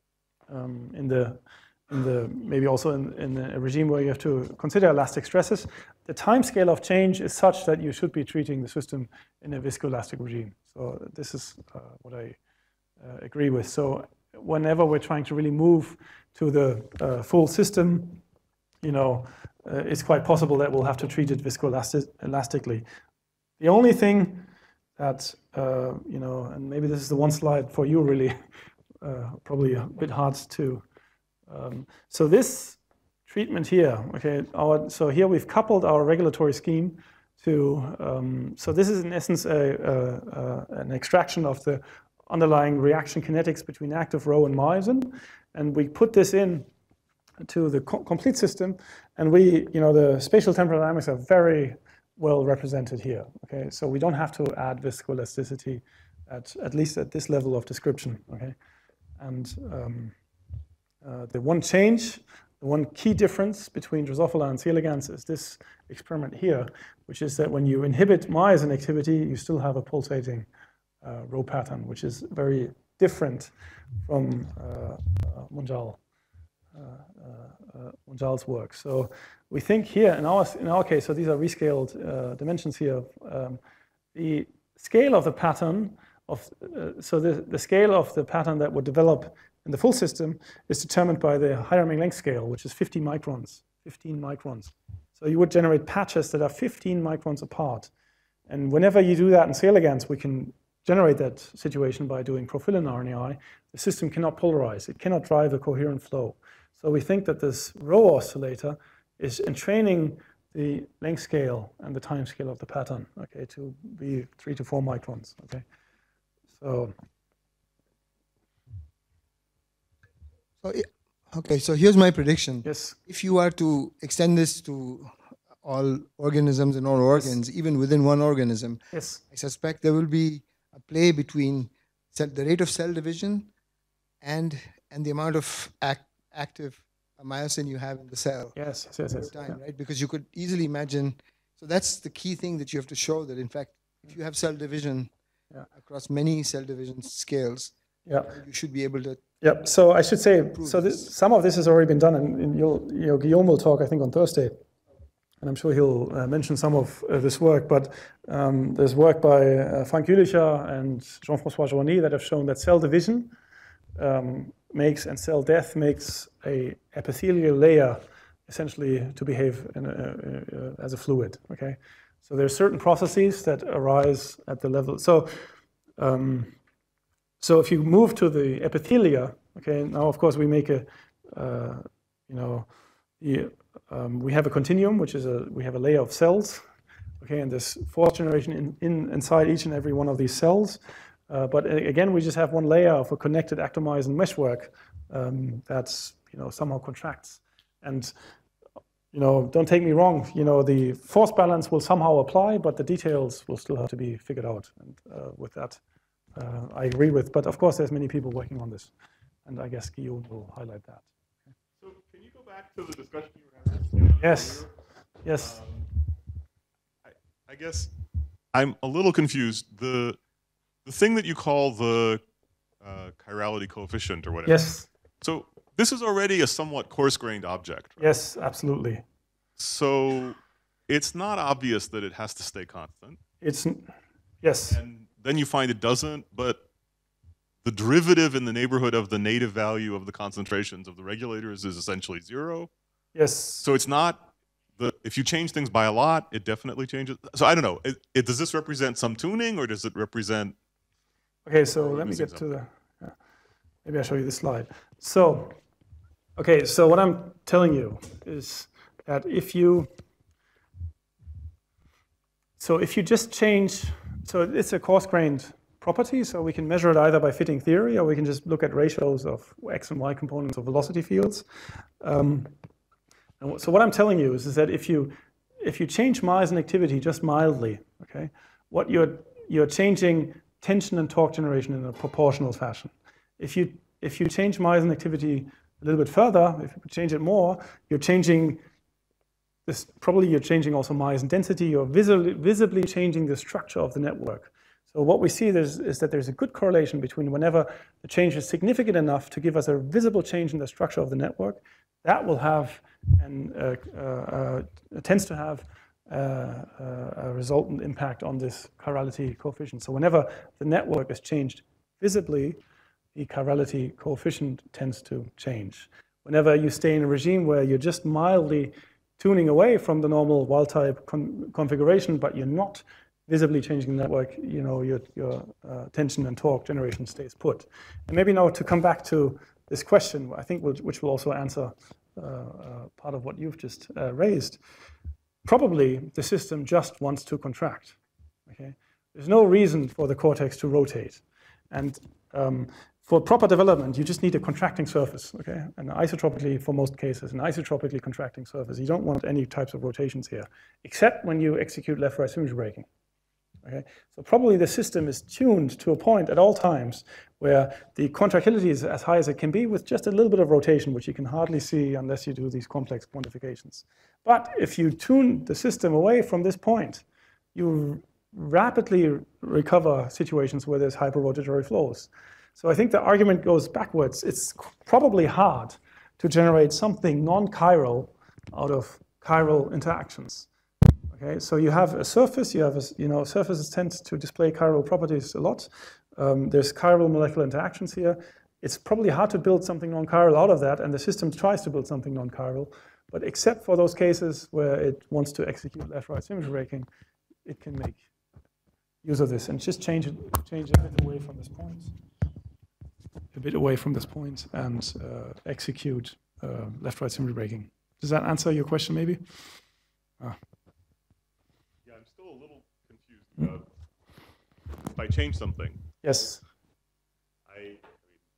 um, in the in the maybe also in, in a regime where you have to consider elastic stresses. The time scale of change is such that you should be treating the system in a viscoelastic regime. So this is uh, what I uh, agree with. So whenever we're trying to really move to the uh, full system, you know, uh, it's quite possible that we'll have to treat it viscoelastically. The only thing that, uh, you know, and maybe this is the one slide for you really, uh, probably a bit hard to, um, so this treatment here, okay, our, so here we've coupled our regulatory scheme to, um, so this is in essence a, a, a, an extraction of the underlying reaction kinetics between active row and myosin, and we put this in to the co complete system, and we, you know, the spatial temporal dynamics are very well represented here. Okay, so we don't have to add viscoelasticity at at least at this level of description. Okay, and um, uh, the one change, the one key difference between Drosophila and C. elegans is this experiment here, which is that when you inhibit myosin activity, you still have a pulsating uh, row pattern, which is very different from uh, uh, Munjal. Uh, uh, Munjal's work. So we think here in our in our case, so these are rescaled uh, dimensions here. Um, the scale of the pattern of uh, so the the scale of the pattern that would develop in the full system is determined by the high-Hamming length scale, which is fifty microns. fifteen microns. So you would generate patches that are fifteen microns apart. And whenever you do that in C. elegans, we can generate that situation by doing profilin R N A I. The system cannot polarize. It cannot drive a coherent flow. So we think that this row oscillator is entraining the length scale and the time scale of the pattern, okay, to be three to four microns, okay. So, so okay, so here's my prediction. Yes. If you are to extend this to all organisms and all organs, yes, even within one organism, yes, I suspect there will be a play between cell, the rate of cell division and and the amount of act, active myosin you have in the cell. Yes, yes, yes. Time, yeah. right? Because you could easily imagine. So that's the key thing that you have to show, that in fact, if you have cell division yeah. across many cell division scales, yeah. you should be able to Yep. So I should say, so this, some of this has already been done, and, and you'll, you know, Guillaume will talk, I think, on Thursday, and I'm sure he'll uh, mention some of uh, this work. But um, there's work by uh, Frank Jülicher and Jean-François Journy that have shown that cell division um, makes and cell death makes a epithelial layer essentially to behave in a, uh, as a fluid. Okay. So there's certain processes that arise at the level. So. Um, So if you move to the epithelia, okay, now of course we make a, uh, you know, the, um, we have a continuum, which is a, we have a layer of cells, okay, and there's fourth generation in, in, inside each and every one of these cells. Uh, but again, we just have one layer of a connected actomyosin meshwork um, that's, you know, somehow contracts. And, you know, don't take me wrong, you know, the force balance will somehow apply, but the details will still have to be figured out. And uh, with that, Uh, I agree with, but of course there's many people working on this, and I guess Guillaume will highlight that. So can you go back to the discussion you were having? Yes, earlier? yes. Um, I, I guess I'm a little confused. The the thing that you call the uh, chirality coefficient or whatever. Yes. So this is already a somewhat coarse-grained object, right? Yes, absolutely. So it's not obvious that it has to stay constant. It's, yes. And then you find it doesn't, but the derivative in the neighborhood of the native value of the concentrations of the regulators is essentially zero. Yes. So it's not, the, if you change things by a lot, it definitely changes. So I don't know, it, it, does this represent some tuning or does it represent? Okay, so let me get to the, yeah. Maybe I'll show you this slide. So, okay, so what I'm telling you is that if you, so if you just change, so it's a coarse-grained property, so we can measure it either by fitting theory, or we can just look at ratios of x and y components of velocity fields. Um, and so what I'm telling you is, is that if you if you change myosin activity just mildly, okay, what you're you're changing tension and torque generation in a proportional fashion. If you if you change myosin activity a little bit further, if you change it more, you're changing this, probably you're changing also myosin density, you're visibly, visibly changing the structure of the network. So what we see is, is that there's a good correlation between whenever the change is significant enough to give us a visible change in the structure of the network, that will have, and uh, uh, uh, tends to have uh, uh, a resultant impact on this chirality coefficient. So whenever the network is changed visibly, the chirality coefficient tends to change. Whenever you stay in a regime where you're just mildly tuning away from the normal wild-type con configuration, but you're not visibly changing the network, you know, your, your uh, tension and torque generation stays put. And maybe now to come back to this question, I think, which, which will also answer uh, uh, part of what you've just uh, raised. Probably the system just wants to contract, okay? There's no reason for the cortex to rotate. And um, for proper development, you just need a contracting surface, okay? And isotropically, for most cases, an isotropically contracting surface. You don't want any types of rotations here, except when you execute left-right symmetry breaking, okay? So probably the system is tuned to a point at all times where the contractility is as high as it can be with just a little bit of rotation, which you can hardly see unless you do these complex quantifications. But if you tune the system away from this point, you rapidly recover situations where there's hyperrotatory flows. So I think the argument goes backwards. It's probably hard to generate something non-chiral out of chiral interactions. Okay, so you have a surface, you have a, you know, surfaces tend to display chiral properties a lot. Um, there's chiral molecular interactions here. It's probably hard to build something non-chiral out of that, and the system tries to build something non-chiral. But except for those cases where it wants to execute left-right symmetry breaking, it can make use of this and just change it, change a bit away from this point, a bit away from this point, and uh, execute uh, left-right symmetry breaking. Does that answer your question, maybe? Ah. Yeah, I'm still a little confused about if I change something. Yes. I, I mean,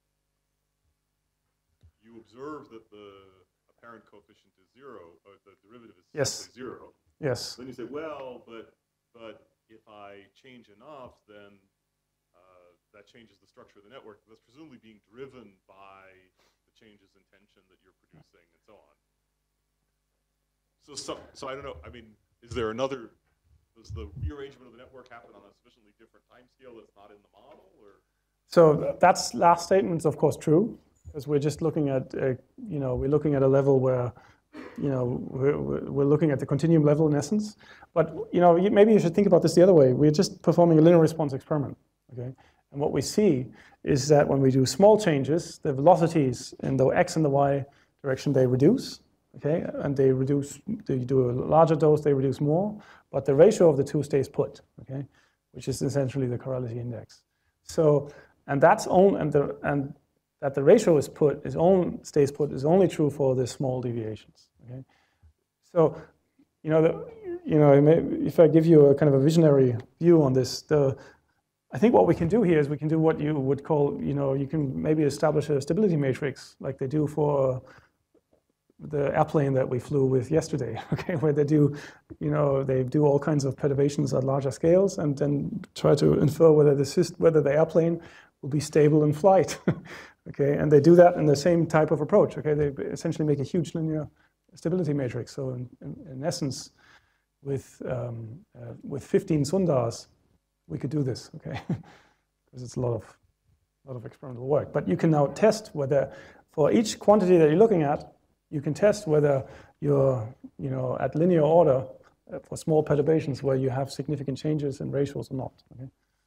you observe that the apparent coefficient is zero, or the derivative is yes. zero. Yes. Then you say, well, but but if I change enough, then uh, that changes the structure of the network. That's presumably being driven by the changes in tension that you're producing and so on. So, so, so I don't know. I mean, is there another? Does the rearrangement of the network happen on a sufficiently different time scale that's not in the model, or? So that's last statement is of course true. because we're just looking at, uh, you know, we're looking at a level where, you know, we're, we're looking at the continuum level in essence. But, you know, maybe you should think about this the other way. We're just performing a linear response experiment, okay? And what we see is that when we do small changes, the velocities in the x and the y direction, they reduce, okay? And they reduce, they do a larger dose, they reduce more, but the ratio of the two stays put, okay? Which is essentially the chirality index. So, and that's on, and the, and that the ratio is put, is on, stays put, is only true for the small deviations, okay? So, you know, the, you know, if I give you a kind of a visionary view on this, the, I think what we can do here is we can do what you would call, you know, you can maybe establish a stability matrix like they do for the airplane that we flew with yesterday, okay, where they do, you know, they do all kinds of perturbations at larger scales and then try to infer whether the syst whether the airplane will be stable in flight, okay, and they do that in the same type of approach, okay, they essentially make a huge linear stability matrix. So in, in, in essence, with um, uh, with fifteen Sundars, we could do this, okay, because it's a lot of lot of experimental work. But you can now test whether for each quantity that you're looking at, you can test whether you're, you know, at linear order for small perturbations where you have significant changes in ratios or not. Okay?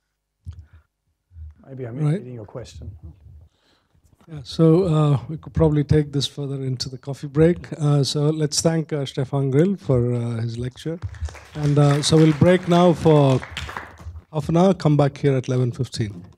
Maybe I'm right. reading your question. Yeah, so uh, we could probably take this further into the coffee break. Uh, so let's thank uh, Stephan Grill for uh, his lecture. And uh, so we'll break now for half an hour, come back here at eleven fifteen.